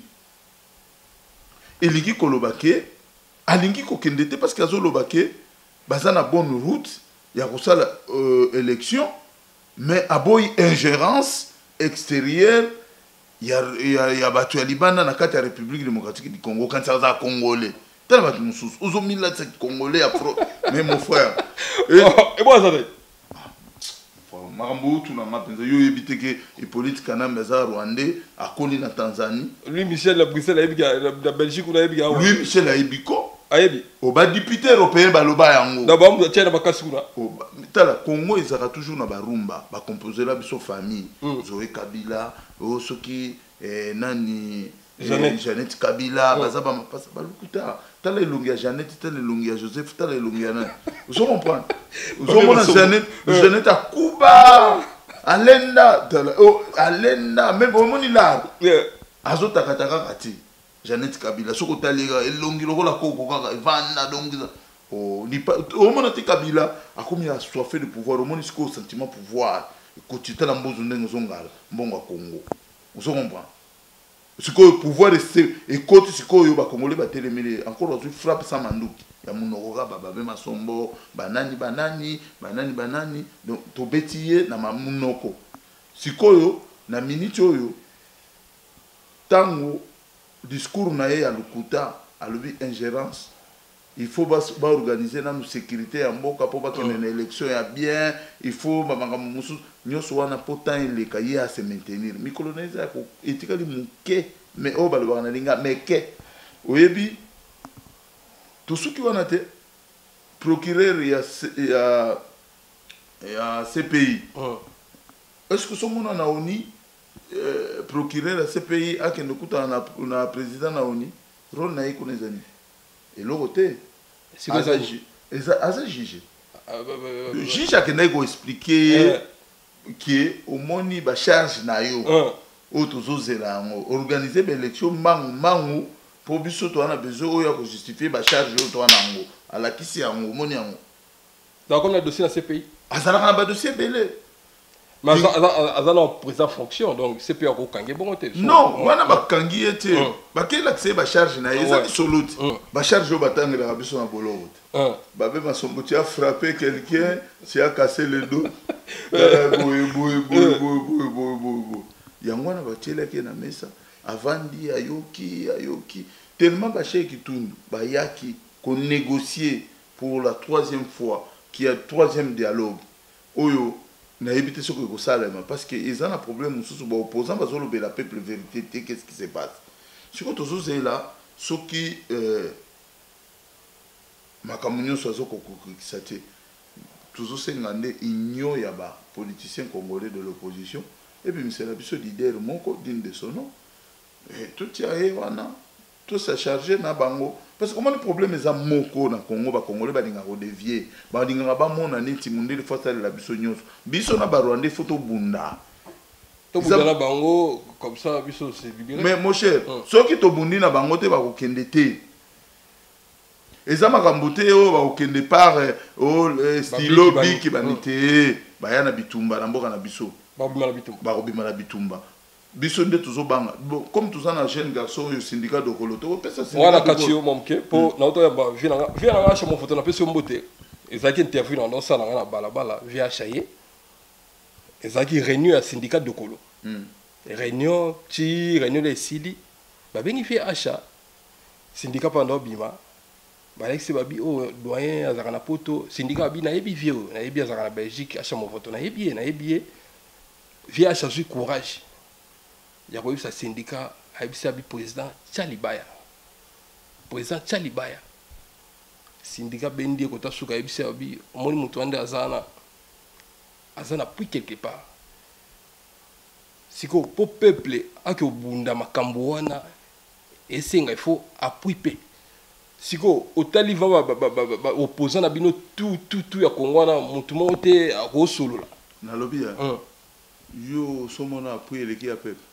Elingi kolobake, alingi kokendete parce que azolobake, baza na bonne route, ya kosala euh, élection, mais aboy ingérence extérieure, ya ya ya batu ya Libana na kati ya République démocratique du Congo quand ça za congolais. Tala batu mususu, ozo mila c'est congolais afro, mais mon frère. Et et moi ça va. Marambo tu na mapenza yo yebite ke Hippolyte Kana meza Rwandais akoli na Tanzanie. Lui Michel la Bruxelles a yebi la Belgique ou la yebi. Lui Michel a yebiko. Ayebi. O ba député européen baloba yango. Na ba mu tiana ba kasura. O tala Congo ezaka toujours na barumba, ba composer la biso famille. Zoé Kabila, o soki eh, nani Jeannette, Jeannette Kabila, baza ba mapasa balukuta. Tala elongi ya Jeannette, tala elongi ya Joseph, tala elongi ya nani. Vous comprenez? Vous comprenez Jeannette, Jeannette a Kuba, Alenda, oh Alenda, même au moni là. Azota kataka kati. Jeannette Kabila, soko talega elongi lokola koko kaka vanda dongiza. Oh ni pas au mona te Kabila a comme il a soif de pouvoir, au moni siko sentiment pouvoir. Écoute, tala mbozo ndengo zongala, mbongo Congo. Vous comprenez? Ce que le pouvoir et côté ce que le Congolais va téléméler encore aujourd'hui frappe sans mandouki. Il y a mon aura baba même sombo banani banani banani banani donc to betiye na mamunoko. Sikoyo na minute oyo tango discours na ye à lukuta à lui ingérence. Il faut ba organiser na sécurité en mboka pour pas une élection ya bien, il faut ba musu nyoso wana potan le kaye à se maintenir. Mi coloniser ko etikali muke mais o ba le bana linga meke. Oyebi tout ce qui wana te procureur ya ya ya C P I. Est-ce que somo na ONU procureur ya C P I a kende kuta na na président na ONU rôle na yiko nezani. Et l'autre côté, c'est quoi ça? C'est juge. Le juge a expliqué que au moni ba charge na yo auto zozela organiser l'élection mangu mangu pour biso to na besoin oya ko justifier ba charge yo to na ngo ala kisi yango moni yango. Donc comme le dossier na C P I. Azala na ba dossier belé. Mais azala en président fonction donc C P I ko kangi bon te. Non, wana ba kangi ete. Ba ke l'accès ba charge na yeza soluti. Ba charge yo batangela ka biso na boloro. Ba be ma somboti a frappé quelqu'un, tu a cassé le dos. Boy boy boy boy boy boy. Yango na ba tela ke na mesa avandi ayoki ayoki tellement ba Cheikh Kitundu ba yaki ko négocier pour la troisième fois qui a troisième dialogue. Oyo na éviter ce que vous savez parce que ils ont un problème sous les opposants parce que le peuple vérité qu'est-ce qui se passe ce que tous ces là ce qui ma communion soit ce que toujours sengande igno ya ba politicien congolais de l'opposition et puis monsieur la biso leader moko digne de son nom et tout y a wana tout ça chargé na bango parce que comment le problème est à moko na Congo ba congolais ba linga ko dévier ba linga ba mona neti mundele fois la biso nyos biso na ba rwandais photo bunda to bunda na bango comme ça biso c'est libéré mais mon cher ceux qui to bundi na bango te ba ko kende te eza makambo te oyo bakokende par stylo biki banite baya na bitumba na mboka na biso bakobima na bitumba biso nde tozobanga comme toza na jeune garçon oyo syndicat dokolo tokopesa wana kati yo moke mpo naotoyamba vie nanga acha mo foto napesi yo mbote ezalaki interview na ndosala nanga na balabala vie acha ye ezalaki réunion ya syndicat dokolo réunion ti réunion esili babengi vie acha syndicat panda obima balexi babi o doyen azaka na poto syndicat babi nayebi vieux nayebi azaka na Belgique acha mo voto nayebi ye nayebi ye vie acha zui courage ya koyebisa syndicat ayebisi abi président Tchalibaya président Tchalibaya syndicat bendi ekota suka ayebisi abi omoni moto wande azana azana puis quelque part siko po peuple ake obunda makambo wana esenga il faut appui pe siko otali va opposant na bino tout tout tout ya Congo wana mutu mo te akosolola na lobby ya yo somona appui eleki ya peuple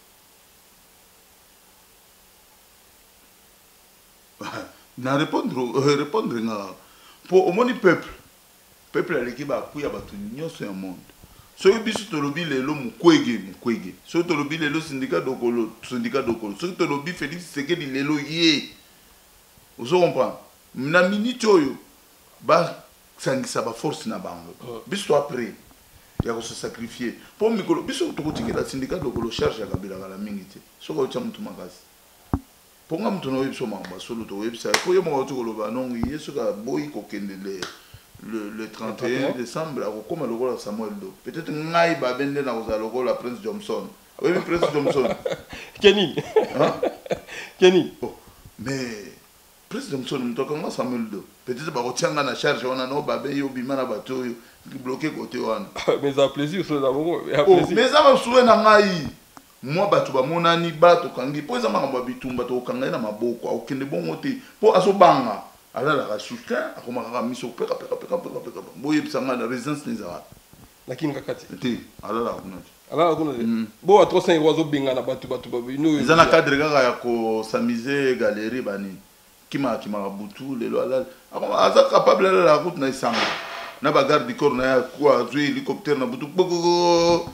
na répondre répondre nga pour au moni peuple peuple eleki ba appui ya batu nyonso ya monde so biso to lobby lelo mukwege mukwege so to lobby lelo syndicat dokolo syndicat dokolo so to lobby Félix Sekedi lelo ye vous comprenez na minute oyo ba sangisa ba force na bango biso après ya ko se sacrifier pour mikolo biso to kotikela syndicat dokolo charge ya kabila kala mingi te so ko tya mutu makasi pour nga mutu no biso mamba solo to website ko yo mo to koloba non yeso ka boyi ko kendele le le trente et un décembre ako koma lokola Samuel Do peut-être ngai ba bende na ko za lokola Prince Johnson oui Prince Johnson Kenny hein Kenny mais Prince Johnson mtokanga Samuel Do peut-être ba ko tianga na charge wana no ba be yo bima na bato yo bloqué côté wana mais ça plaisir so na bongo oh mais ça va souwe na ngai moi bato ba monani bato kangi po za makambo bitumba to kanga na maboko okende bongo te po aso banga ala la soutien akoma ka miso peka peka peka peka peka boye bisanga na résidence nizara lakini kakati te ala la kuna ala la kuna bo a trois cents euros zo binga na bato bato ba bino za na cadre kaka ya ko samiser galerie bani kima kima butu lelo ala akoma aza capable la route na isanga na ba garde du corps na ya kwa zo hélicoptère na butu boko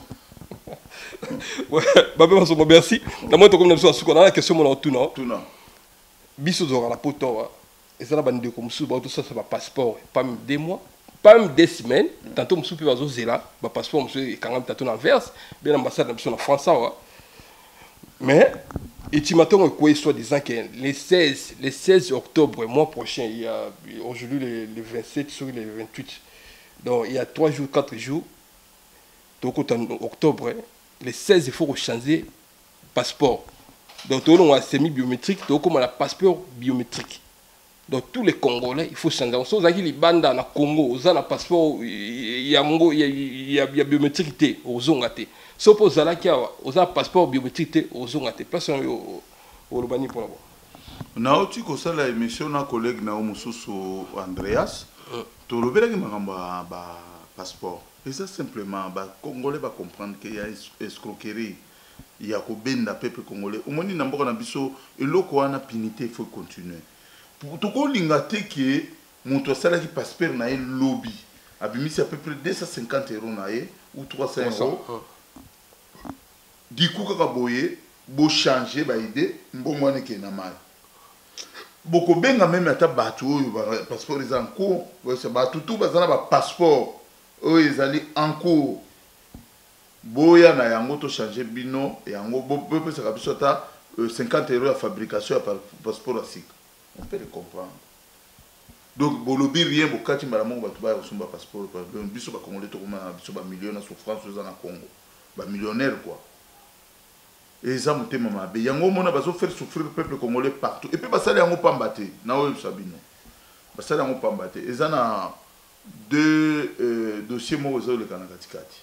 babe baso merci na moto comme na biso asuka na question mona tuna tuna biso zo la poto et ça, bande comme sous tout ça, c'est ma passeport. Pas même deux mois, pas même deux semaines. Tantôt, je suis passé là, ma passeport, je suis quand même tantôt en verse. Bien l'ambassade, je suis en France. Mais, et tu m'attends quoi, soit disant que les seize, les seize octobre, mois prochain, il y a aujourd'hui les, les vingt-sept sur les vingt-huit. Donc, il y a trois jours, quatre jours. Donc, en octobre, les seize, il faut changer passeport. Donc, tout le monde a semi-biométrique, donc, comme on a passeport biométrique. Donc tous les Congolais, il faut changer. On sait que les bandes dans le Congo, ils ont un passeport, il y a un biométrique, ils ont un sauf aux Zala qui ont un passeport biométrique, ils ont un place au Lobani pour l'avoir. Naoti ko sala émission na collègue na Mususu Andreas, to lobela ki makamba ba passeport. Et ça simplement ba Congolais va comprendre qu'il y a escroquerie. Il y a ko benda peuple congolais. Au moins na mboka na biso eloko wana pinité il faut continuer. Pour tout le monde qui mon salaire qui passe par un lobby, abimisi à peu près deux cent cinquante euros ou trois cents euros. Du coup, quand vous avez changé l'idée, vous avez changé l'idée. Beaucoup benga même à ta bateau, passeport est en cours. C'est bateau tout parce que passeport, ils allaient en cours. Boya na yango to changer bino et yango bo peu ça biso ta cinquante euros à fabrication par passeport à sik. On peut le comprendre. Donc, bolobi rien, bokati malamu batu ba osumba passeport par biso ba congolais to kuma biso ba millionnaire souffrance aux na Congo. Ba millionnaire quoi. Et ça monte mama be yango mona bazo faire souffrir le peuple congolais partout. Et puis ba sala yango pambate na oyo sabino. Ba sala yango pambate. Et ça na deux euh, dossiers moko ezoleka na katikati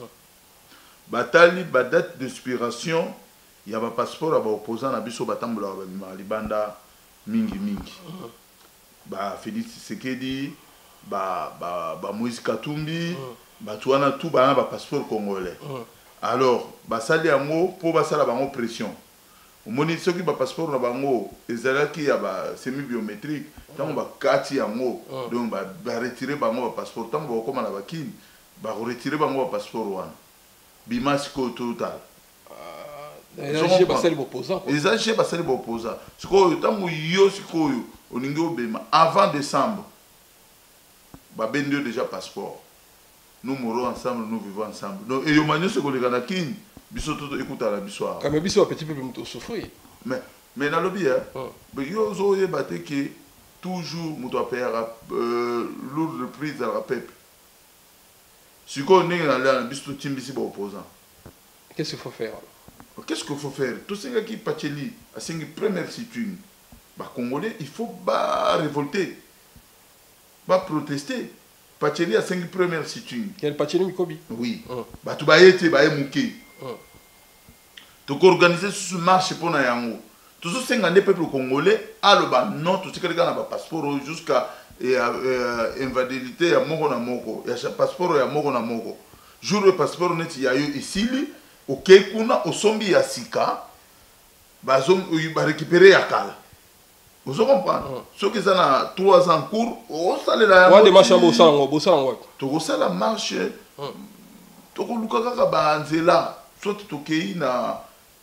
batali badate d'expiration ya bapasseport ya baopposant na biso batambolaka babimaka libanda mingi mingi ba Félix Tshisekedi ba ba ba Moïse Katumbi bato wana tout bana bapasseport congolais alors basali yango mpo basala bango pression omoni soki bapasseport na bango ezalaki ya ba semi biométrique ntango bakati yango donc baretire bango bapasseport ntango bakokoma na bakini bakoretire bango bapasseport wana bima sikoyo total ezalaki basali baopposant ezalaki basali baopposant sikoyo ntango yo sikoyo olingi obema avant décembre babendi yo déjà passeport nous mourons ensemble nous vivons ensemble donc et yo manyo se koleka na kini biso toto ekutala biso awa kama biso petit peu muto souffrir mais mais na lobi hein mais yo zo yeba te que toujours muto apera euh lourde reprise à la peuple sikoyo ndenge na la biso timbisi ba opposant qu'est-ce qu'il faut faire qu'est-ce qu'il faut faire tout ce qui Pacheli a cinq première situation ba congolais il faut ba révolter ba protester Pacheli a cinq première situation quel Pacheli Mikobi oui ba tu ba yete ba emuke to organiser ce marche pour na yango tout ce cinquante peuple congolais aloba non tout ce que na ba passeport jusqu'à invalidité ya moko na moko ya passeport ya moko na moko jour le passeport neti ya yo isili OK kuna osombi ya sika bazom ba récupérer ya kala vous comprenez ce que ça na trois ans cours o salela wa de marche bo salango bo salango to sala marche to ko luka kaka ba nzela soit to kei na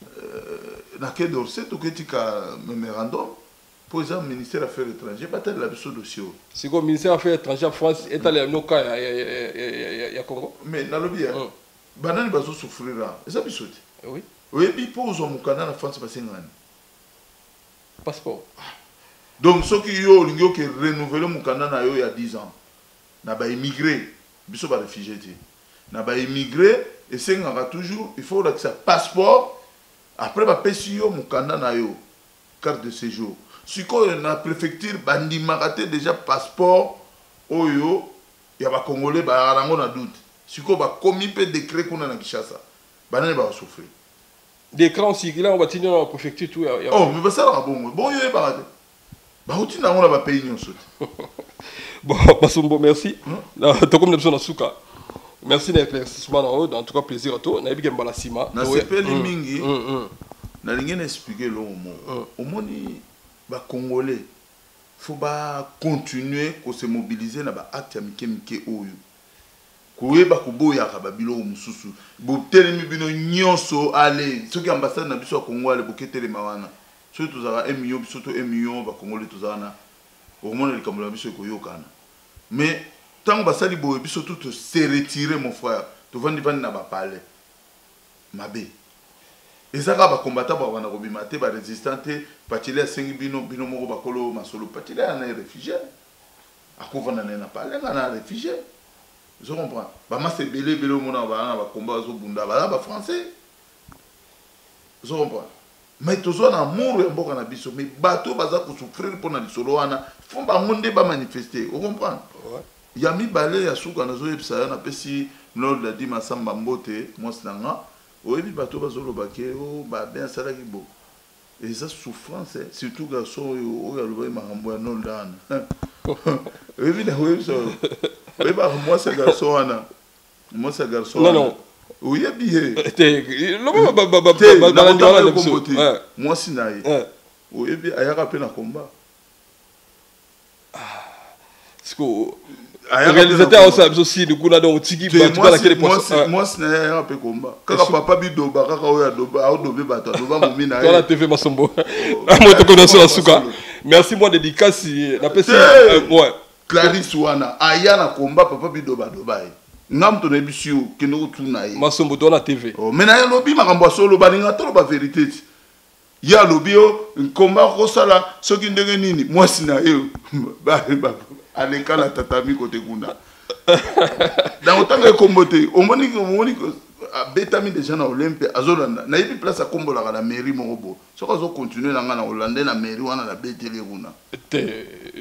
na quai d'Orsay to ketika mémorandum pour le ministère des Affaires étrangères pas tel la biso dossier c'est comme ministère des Affaires étrangères France est allé no cas ya ya Congo mais na lobi banani bazo souffrira ça biso oui oui bi pour zo mukana na France passé ngani passeport donc ceux qui yo lingo que renouveler mukana na yo il y a dix ans na ba immigré biso ba réfugié na ba immigré et c'est toujours il faut que ça passeport après ba pesi yo mukana na yo carte de séjour si ko na préfecture bandi maraté déjà passeport oyo ya ba congolais ba rango na doute si ko ba komi pe décret kuna na Kinshasa banane ba souffrir décret aussi là on va tenir dans la préfecture tout oh mais ba ça la bon bon yo ba ba uti na ngona ba pays nyonso bon Masombo merci to comme na suka merci d'éclaircissement en tout cas plaisir à toi na bi kembala sima na sepeli mingi na lingene expliquer lo mo au moni ba congolais faut ba continuer ko se mobiliser na ba acte amike mike oyo koyeba koboya ka ba bilo mususu bo telemi bino nyonso ale soki ambassade na biso ya Congo ale boketele mawana soki tozaka un million biso to un million ba congolais tozana au mona likambo la biso koyokana mais tant basali boye biso tout se retirer mon frère to vandi vandi na ba palais mabe ezaka ba combattant ba wana kobima te ba résistante Pacheli sengi bino bino moko bakolo masolo Pacheli ana réfugié akovana na palais na réfugié je comprends ba masse belé belé mona ba na ba combat zo bunda ba ba français je comprends mais toujours na amour ya mboka na biso mais bato baza ko souffrir pour na lisolo wana font ba monde ba manifester vous comprenez ya mibale ya suka na zo yebisa na pesi nord la di masamba mbote mosnanga oyebi bato bazoloba ke o ba bien sala ki bo et ça souffrance surtout garçon o ya loba makambo ya nord dana oyebi na oyebi so oyebi ba moi c'est garçon ana moi c'est garçon non non oyebi he te lo ba ba ba ba ba la kombote moi sinaye oyebi ayaka pe na komba siko réalisateur aussi aussi du coup là donc tiki ba tu la quelle moi moi c'est un peu combat kaka papa bidoba kaka oya doba o dobe bato doba momina dans la T V Masombo moi te connais sur la suka merci moi dédicace la pesi ouais Clarisse wana aya na combat papa bidoba doba ngam to nebisio keno tuna ye Masombo dans la T V oh mais na lobi makambo solo balinga to ba vérité ya lobi o combat ko sala soki ndenge nini moi sina yo ba ba aleka la tatami côté kuna dans autant que comboté au moni au moni betami déjà na Olympe azolanda na yebi place à kombola la mairie morobo so ko zo continuer na ngana Hollande na mairie wana la betele kuna te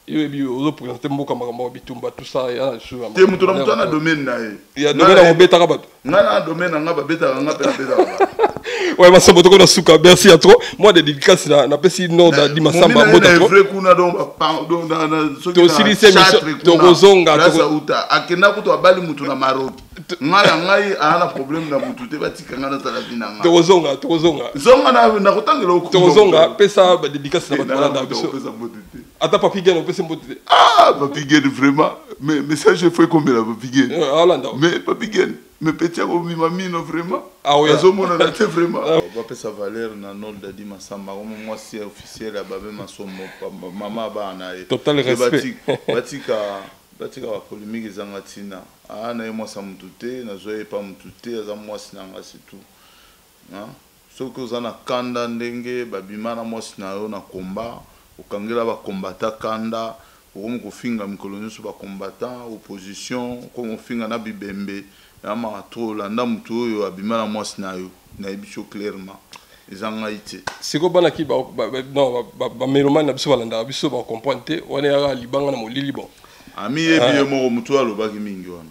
il y a présenté Mboka Makambo Bitumba tout ça et ah sur te mutu na mutu na domaine na ye il y a domaine à beta rabat nga na domaine na ba beta nga pela beta ouais Masamba to ko na suka merci à trop moi des dédicaces na na pesi no da di Masamba mbota trop vrai kuna donc donc na na so to aussi lycée to kozonga to uta akena kuto abali mutu na maro nga ngai ana problème na mutu te batika nga na sala bina nga to kozonga to kozonga zonga na na kotangela okuto to kozonga pesa ba dédicaces na ba na biso ata Papi Gen opesa mbote ah Papi Gen vraiment mais mais ça je fais combien là Papi Gen Hollande mais Papi Gen mais petit ko mi mami no vraiment ah oui azo mona na te vraiment ba pesa valeur na nol dadi Masamba comme moi c'est officiel à babe masomo mama ba na e total respect batika batika ba polémique ezanga tina ah na moi ça mutute na zo e pas mutute za moi sinanga c'est tout hein soko zana kanda ndenge babima na moi sina yo na combat okangela ba combattant kanda okomo kofinga mikolo nyonso ba combattant opposition comme ofinga na bibembe ya marato landa mutu oyo abima na mwasi na yo na ebiso clairement ezanga ite siko bana ki ba non ba melomane na biso balanda biso ba comprendre te wana ya libanga na molili bon ami ebiye mo mutu alobaki mingi wana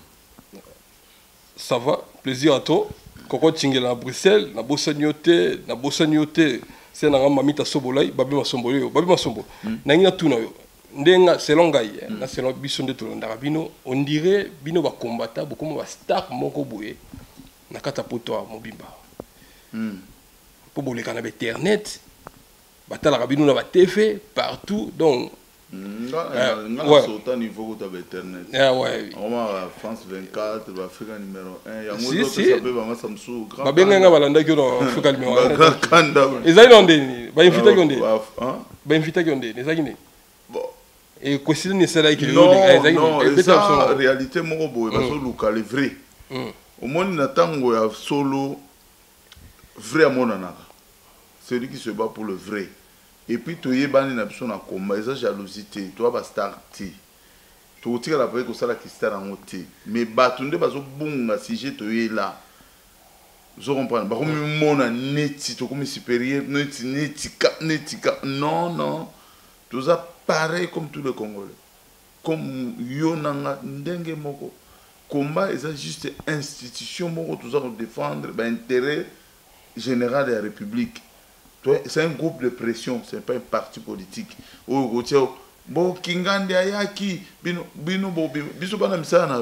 ça va plaisir à toi koko tingela na Bruxelles na bosanyote na bosanyote c'est na mamita sobolai babi masombolo yo babi masombo na ngina tuna yo ndenga selon ngai na selon biso nde to ndaka bino on dirait bino ba combattant beaucoup ba star moko boye na kata poto mobimba hmm po boleka na internet batala rabino na ba T V partout donc nga nga sauta niveau ko ta internet ah ouais on va France vingt-quatre ba Afrika numéro un ya ngo to ça peut ba masamsu grand ba benga nga balanda ki no Afrika numéro un kanda ezali ndeni ba invita ki ndeni ba invita ki ndeni ezali ndeni bon et question ne sera que non non esa réalité moko boye baso luka le vrai omoni na tango ya solo vrai amonanaka celui qui se bat pour le vrai et puis toyebani na biso na combat eza jalousie toi ba star ti to tika la pe ko sala ki star en oti mais bato nde bazo bunga sujet toyela zo comprendre ba ko mi mona neti to comme supérieur neti neti ka neti ka non non tout ça pareil comme tous les Congolais comme yonanga ndenge moko combat est juste institution moko tout ça pour défendre ben intérêt général de la République. C'est un groupe de pression, c'est pas un parti politique. Oh gotiao bo kingande ayaki bino bino bo biso bana misana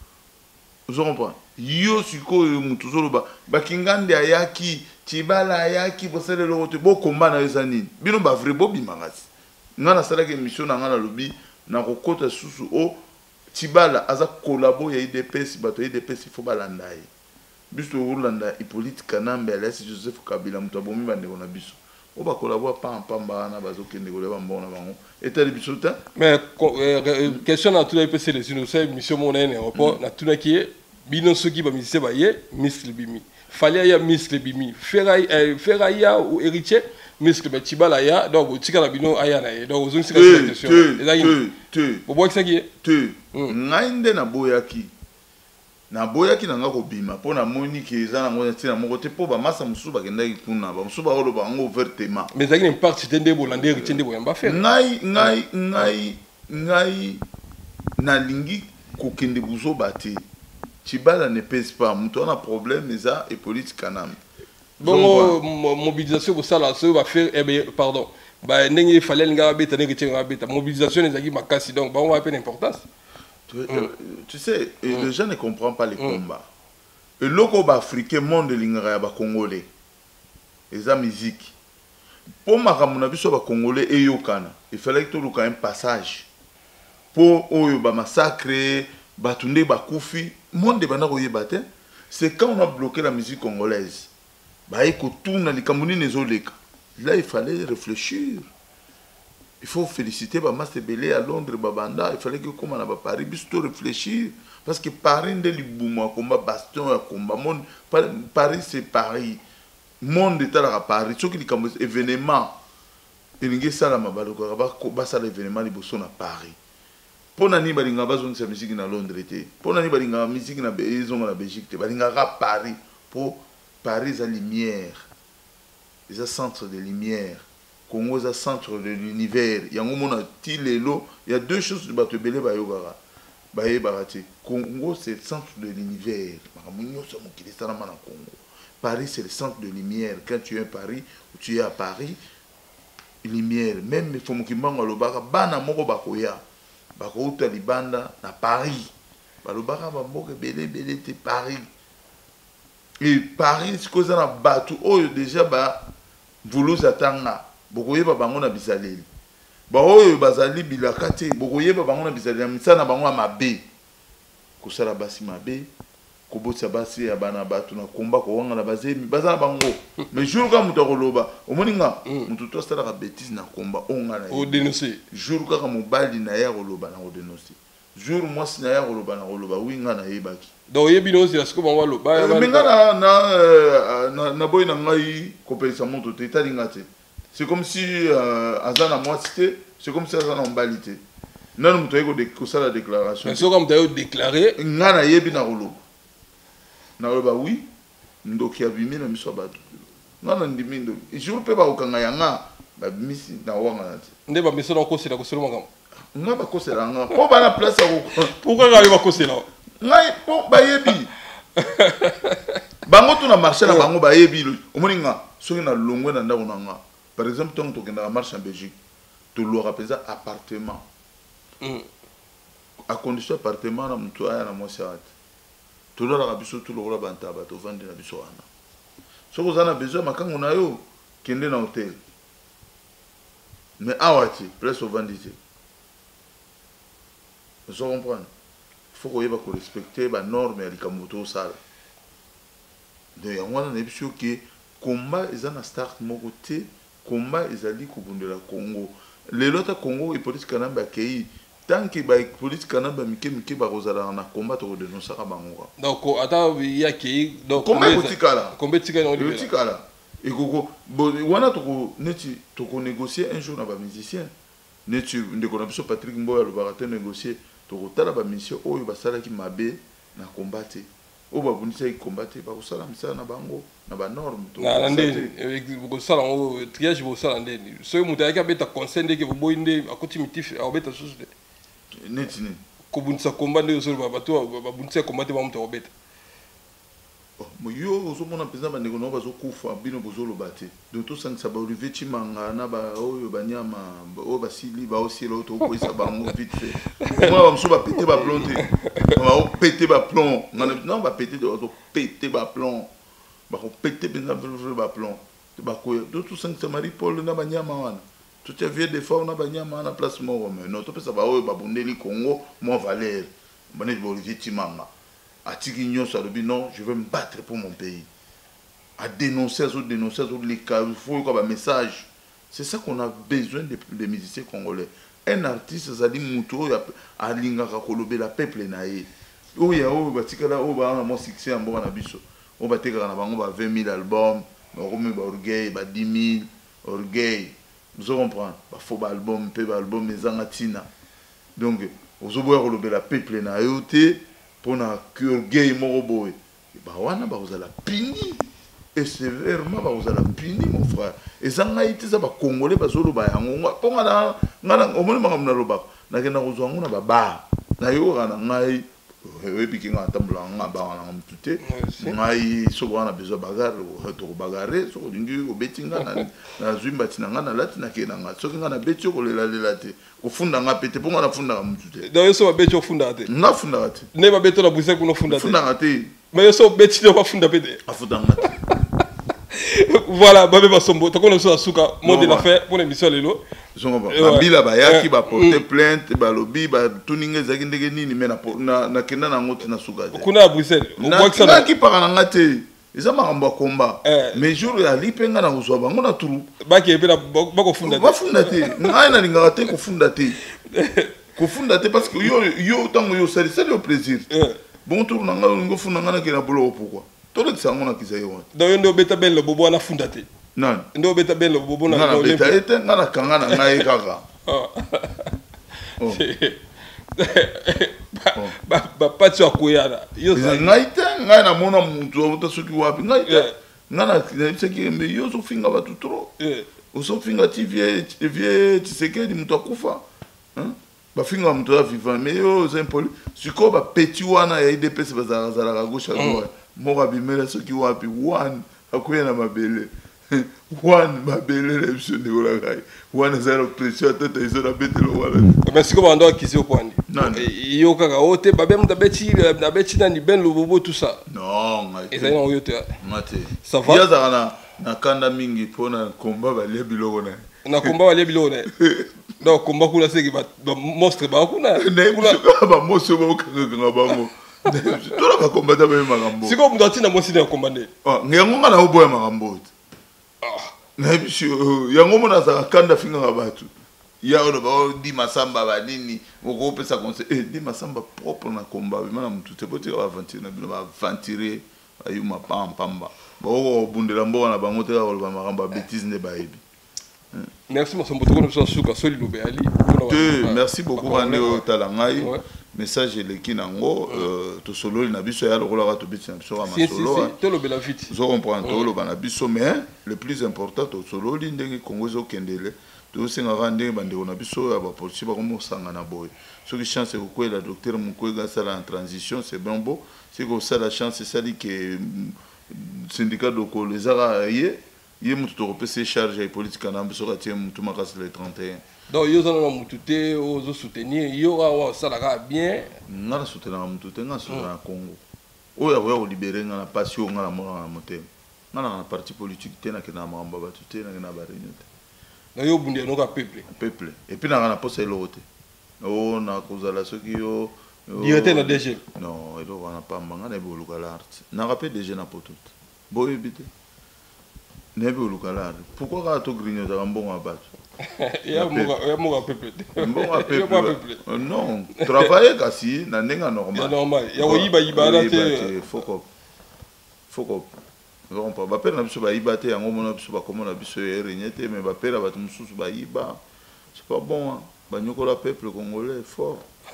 vous comprenez yo siko mutu zolo ba ba kingande ayaki tibala ayaki bo sele lo bo combat na ezanini bino ba vrai bo bimangasi ngana sala ke mission na ngana lobi na kokota susu o tibala aza collabo ya I D P S bato I D P S il faut balanda ye biso Rwanda Hippolyte Kanambe alias Joseph Kabila mutu abomi bande na biso o ba collabo pa pamba na bazo kende ko leba mbona bango etali biso ta mais question na tout I D P S les nous c'est mission mon en aéroport na tout na ki bino soki ba misé ba ye misle bimi fallait ya misle bimi ferraille ferraille ou héritier misle ba tibala ya donc tika la bino aya na donc ozongi sika question tu tu bo boxa ki tu ngainde na boyaki na boyaki na ngako bima pona moni ki eza na ngona tina moko te po ba masa musu ba kenda ikuna ba musu ba olo ba ngo ouvertement mais zaki une partie tende bolande héritier ndebo yamba faire ngai ngai ngai ngai na lingi ko kende buzo bati tibala ne pèse pas mutu na problème eza et politique kanam bon mobilisation pour ça là ça va faire eh bien pardon bah ndenge il fallait nga beta ndenge tinga beta mobilisation ezaki makasi donc bah on va peine importance tu, mm. tu sais et mm. les gens ne comprennent pas les mm. combats et loko ba africain monde lingara ya ba congolais eza musique pour makamuna biso ba congolais et yokana il fallait que tu un passage pour oyo ba massacre batunde ba kufi monde bana koyeba te c'est quand on a bloqué la musique congolaise bah écoute tout na likamuni nezoleka là il fallait réfléchir il faut féliciter ba Master Belé à Londres babanda il fallait que comme on a Paris bisto réfléchir parce que Paris de libuma combat baston à combat monde Paris c'est Paris monde est à Paris ce qui likambo événement elingi sala mabaloko ba ba sala événement liboso na Paris pona ni balinga bazon sa musique na Londres te pona ni balinga musique na bezonga na Belgique te balinga ra Paris pour Paris a lumière, les centres de lumière. Congo est le centre de l'univers. Il y a un moment il y a deux choses que tu belé ba yogara. Ba barati. Congo c'est le centre de l'univers. Paris c'est le centre de lumière. Quand tu es à Paris ou tu es à Paris, lumière. Même il faut que mango lo baka bana moko bakoya. Bako uta libanda na Paris. Ba lo baka ba moko belé belé te Paris. Et Paris c'est cause na batu oh déjà ba vouloir atanga. Bokoye ba bango na bisaleli. Ba oyo bazali bilaka te. Bokoye ba bango na bisaleli. Misana bango mabe. Kosala basi mabe. Kobotsa basi ya bana batu na komba ko wanga na bazemi. Bazana bango. Mais jour ka muto koloba. Omoninga muto to sala ka bêtise na komba onga na. O dénoncer. Jour ka mobali na ya koloba na ko dénoncer. Jour moi si na ya koloba na koloba winga na yebaki. Donc yebi no c'est ce que bango lo ba. Mais na na na na boy na ngai kopelisa moto te talinga te. C'est comme si euh, Azana moi cité, c'est comme si Azana en balité. Non, nous avons déclaré la déclaration. C'est comme tu as déclaré. Ngana yebi na rolo. Na rolo oui, ndoki abimi na miso bato. Ngana ndimi ndo. Jour pe ba okanga yanga, ba bimisi na wanga na te. Nde ba miso na ko sela ko selo makam. Nga ba ko sela nga. Po ba na place ko. Pourquoi nga ba ko sela? Ngai po ba yebi. Bango tu na marché na bango ba yebi. Omoni nga, soki na longwe na ndako na nga. Par exemple, tant que tu marche en Belgique, tu l'auras payé appartement. Mm. À condition appartement, tu as un mois. Tu l'auras besoin de l'auras bantaba, tu vends la besoin. Ce que vous avez besoin, mais quand on a eu, qui est dans l'hôtel. Mais ah ouais, presque au vendité. Vous comprenez? Il faut qu'on ait respecter les normes et les camotos sales. Donc, il y a un épisode qui est combat, ils ont un start mon côté. Combat ezali kubundela Congo. Les autres Congo et police kanamba kei tant que ba police kanamba mike mike ba kozala na combat to dénoncer ka bango. Donc ata ya kei donc combat kotikala. Combat tikala on tikala. Et koko wana to neti to ko négocier un jour na ba musicien. Neti ndeko na biso Patrick Mboya lo ba négocier to ko tala ba mission oyo ba sala ki mabe na combattre. O ba bunisa ki combattre ba ko sala misala na bango. Na ba norme to na ndé ko sala o triage bo sala ndé so muta yaka beta conseil ndé ke bo boinde akoti mitif a beta sous neti ni ko bunisa combat ndé so ba bato ba bunisa combattre ba muta beta oh mo yo so mona pesa ba ndeko no ba zo kufa bino bo zo lo bate donc to sang sa ba Olivier Chimanga na ba oyo ba nyama o ba sili ba aussi lo to ko isa ba ngo vite fait moi ba mso ba péter ba plomb ba péter ba plomb non ba péter de péter ba plomb ba ko péter benza ba plomb ba ko do tout sang Marie Paul na ba nyama wana tout est vieux de fois na ba nyama na place mo mais non to pesa ba oyo ba bundeli Congo mo Valère bone bo Olivier Chimanga atiki nyonso alobi non je veux me battre pour mon pays à dénoncer aux dénoncer aux les cas il faut quoi ba message c'est ça qu'on a besoin des de musiciens congolais un artiste zali muto a lingaka kolobela peuple na ye oya o batikala o ba mo succès mboka na biso on va te na bango ba vingt mille albums ba romi ba orgueil ba dix mille orgueil vous comprenez ba faux ba album pe ba album ezanga tina donc ozoboya kolobela peuple na yo te pona orgueil moko boy ba wana ba ozala pini et sévèrement ba ozala pini mon frère ezanga ite za ba congolais ba zolo ba yango ponga na ngana omoni manga mna loba na kena kozwa nguna ba ba na yo kana ngai webi kinga tambula nga ba wana mtute ngai soko wana bezo bagarre to bagarre soko dingi obetinga na na zwimba tinanga na lati na kena nga soko nga na betio ko lela lela te ko funda nga pete ponga na funda nga mtute donc so ba betio funda te nga funda te ne ba beto na busa kuno funda te funda nga te mais so betio ko funda pete afunda nga te voilà babe basombo to kono so asuka mode la fait pour l'émission lelo zongo ba bila ba yaki ba porter plainte ba lobby ba tuninga zaki ndenge nini mais na na kenda na ngoti na suka te kuna à Bruxelles on voit que ça qui para na ngate eza makambo combat mais jour ya lipenga na uzwa bango na turu ba ki epela ba ko funda ba funda te ngai na linga te ko funda te ko funda te parce que yo yo tango yo sali sali au plaisir bon tour na ngalo ngo funda ngana ke na bolo pourquoi to le tsango na kizayo donc ndo beta belle bobo na funda te non ndo beta belle bobo na ngana beta ete ngana kanga na ngai kaka ba ba pati akoyana yo ngai te ngai na mona mutu ota soki wapi ngai te ngana c'est que mais yo so finga ba tutro osofinga ti vie vie Tshisekedi mutu akufa bafinga mutu ya vivant mais yo oza impoli sikoyo bapeti wana ya I D P S bazalaka gauche à droite moko abimela soki wapi one akoya na mabele one mabele na biso ndekola kai one ezala pression atata izo na betelo wana mais sikoyo bando akisi opwani yo kaka ote babe mutu abeti abeti nani Ben Lubobo tout ça non ngai ezali na oyo te ngate ça va yazaka na na kanda mingi pona komba balia biloko na na komba balia biloko na donc komba kula seki ba monstre ba kuna kula ba monstre ba kanga bango tola ba komba ta ba makambo siko mutu atina mosi na komba ne ah ngiyango ngana oboya makambo ah na biso yango mona za kanda finga ga batho ya ono ba di masamba ba nini oko pesa conseil eh di masamba propre na komba be mana mutu te bote ba aventure na ba aventurer ayuma pam pamba bo bundela mboka na bango te ka ba makambo bêtise ne ba yebi. Merci mon sombo toko so suka soli lobe ali merci beaucoup ande o talangai message leki nango to solo na biso ya lokola to bitsa biso ma solo to lobe la vite zo comprendre to loba na biso mais le plus important to solo li ndenge Congo zo kendele to singa rande bande na biso ya ba police ba komo sanga na boy soki chance ko ko la docteur Mukwege sala en transition c'est bon beau c'est que ça la chance c'est ça dit que syndicat de ko les araye il y a une charge politique en ambition de le trente et un. Donc, il y a un moutoute, aux soutenir, il y a ça bien. On a soutenu un moutoute, on a soutenu un Congo. On a libéré la passion, on a mort en moteur. On a un parti politique, on a un mamba, on a un baril. Donc, il y a un peuple. Peuple. Et puis, on a un poste l'autre. On a causé la soki yo. Il y a un D G. Non, il y a un pas un manga, on a rappelé des jeunes à potot. Bon, éviter. Nebe ulukalari. Pourquoi quand tu grignotes un bon abat? Il y a un peuple. Un bon peuple. Non, travailler kasi na nenga normal. C'est normal. Il y a oyiba ibala te. Faut que faut que on pas ba père na biso ba ibate yango mona biso ba komona biso erenyete mais ba père ba tumususu ba iba. C'est pas bon hein. Ba nyokola peuple congolais fort.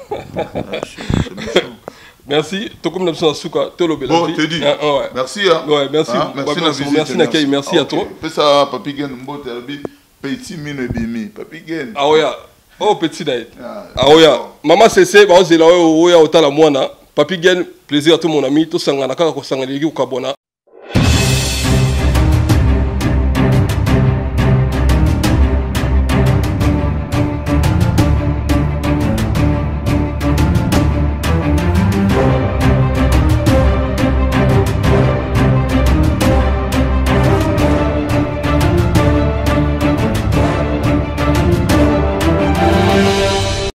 C'est méchant. Merci. Tokum Nabson Asuka, Tolobé. Bon, te dis. Ah, ouais. Merci. Hein. Ouais, merci. Ah, merci, merci, merci, merci, merci, merci à toi. Fais ça, Papi Gen, Mbote, Petit Mine Bimi. Papi Gen. Ah, ouais. Oh, petit d'aide. Ah, ouais. Maman, c'est ça. Bah, c'est là où il y a autant la moine. Papi Gen, plaisir à tout mon ami. Tout ça, on a qu'à s'engager au Cabona.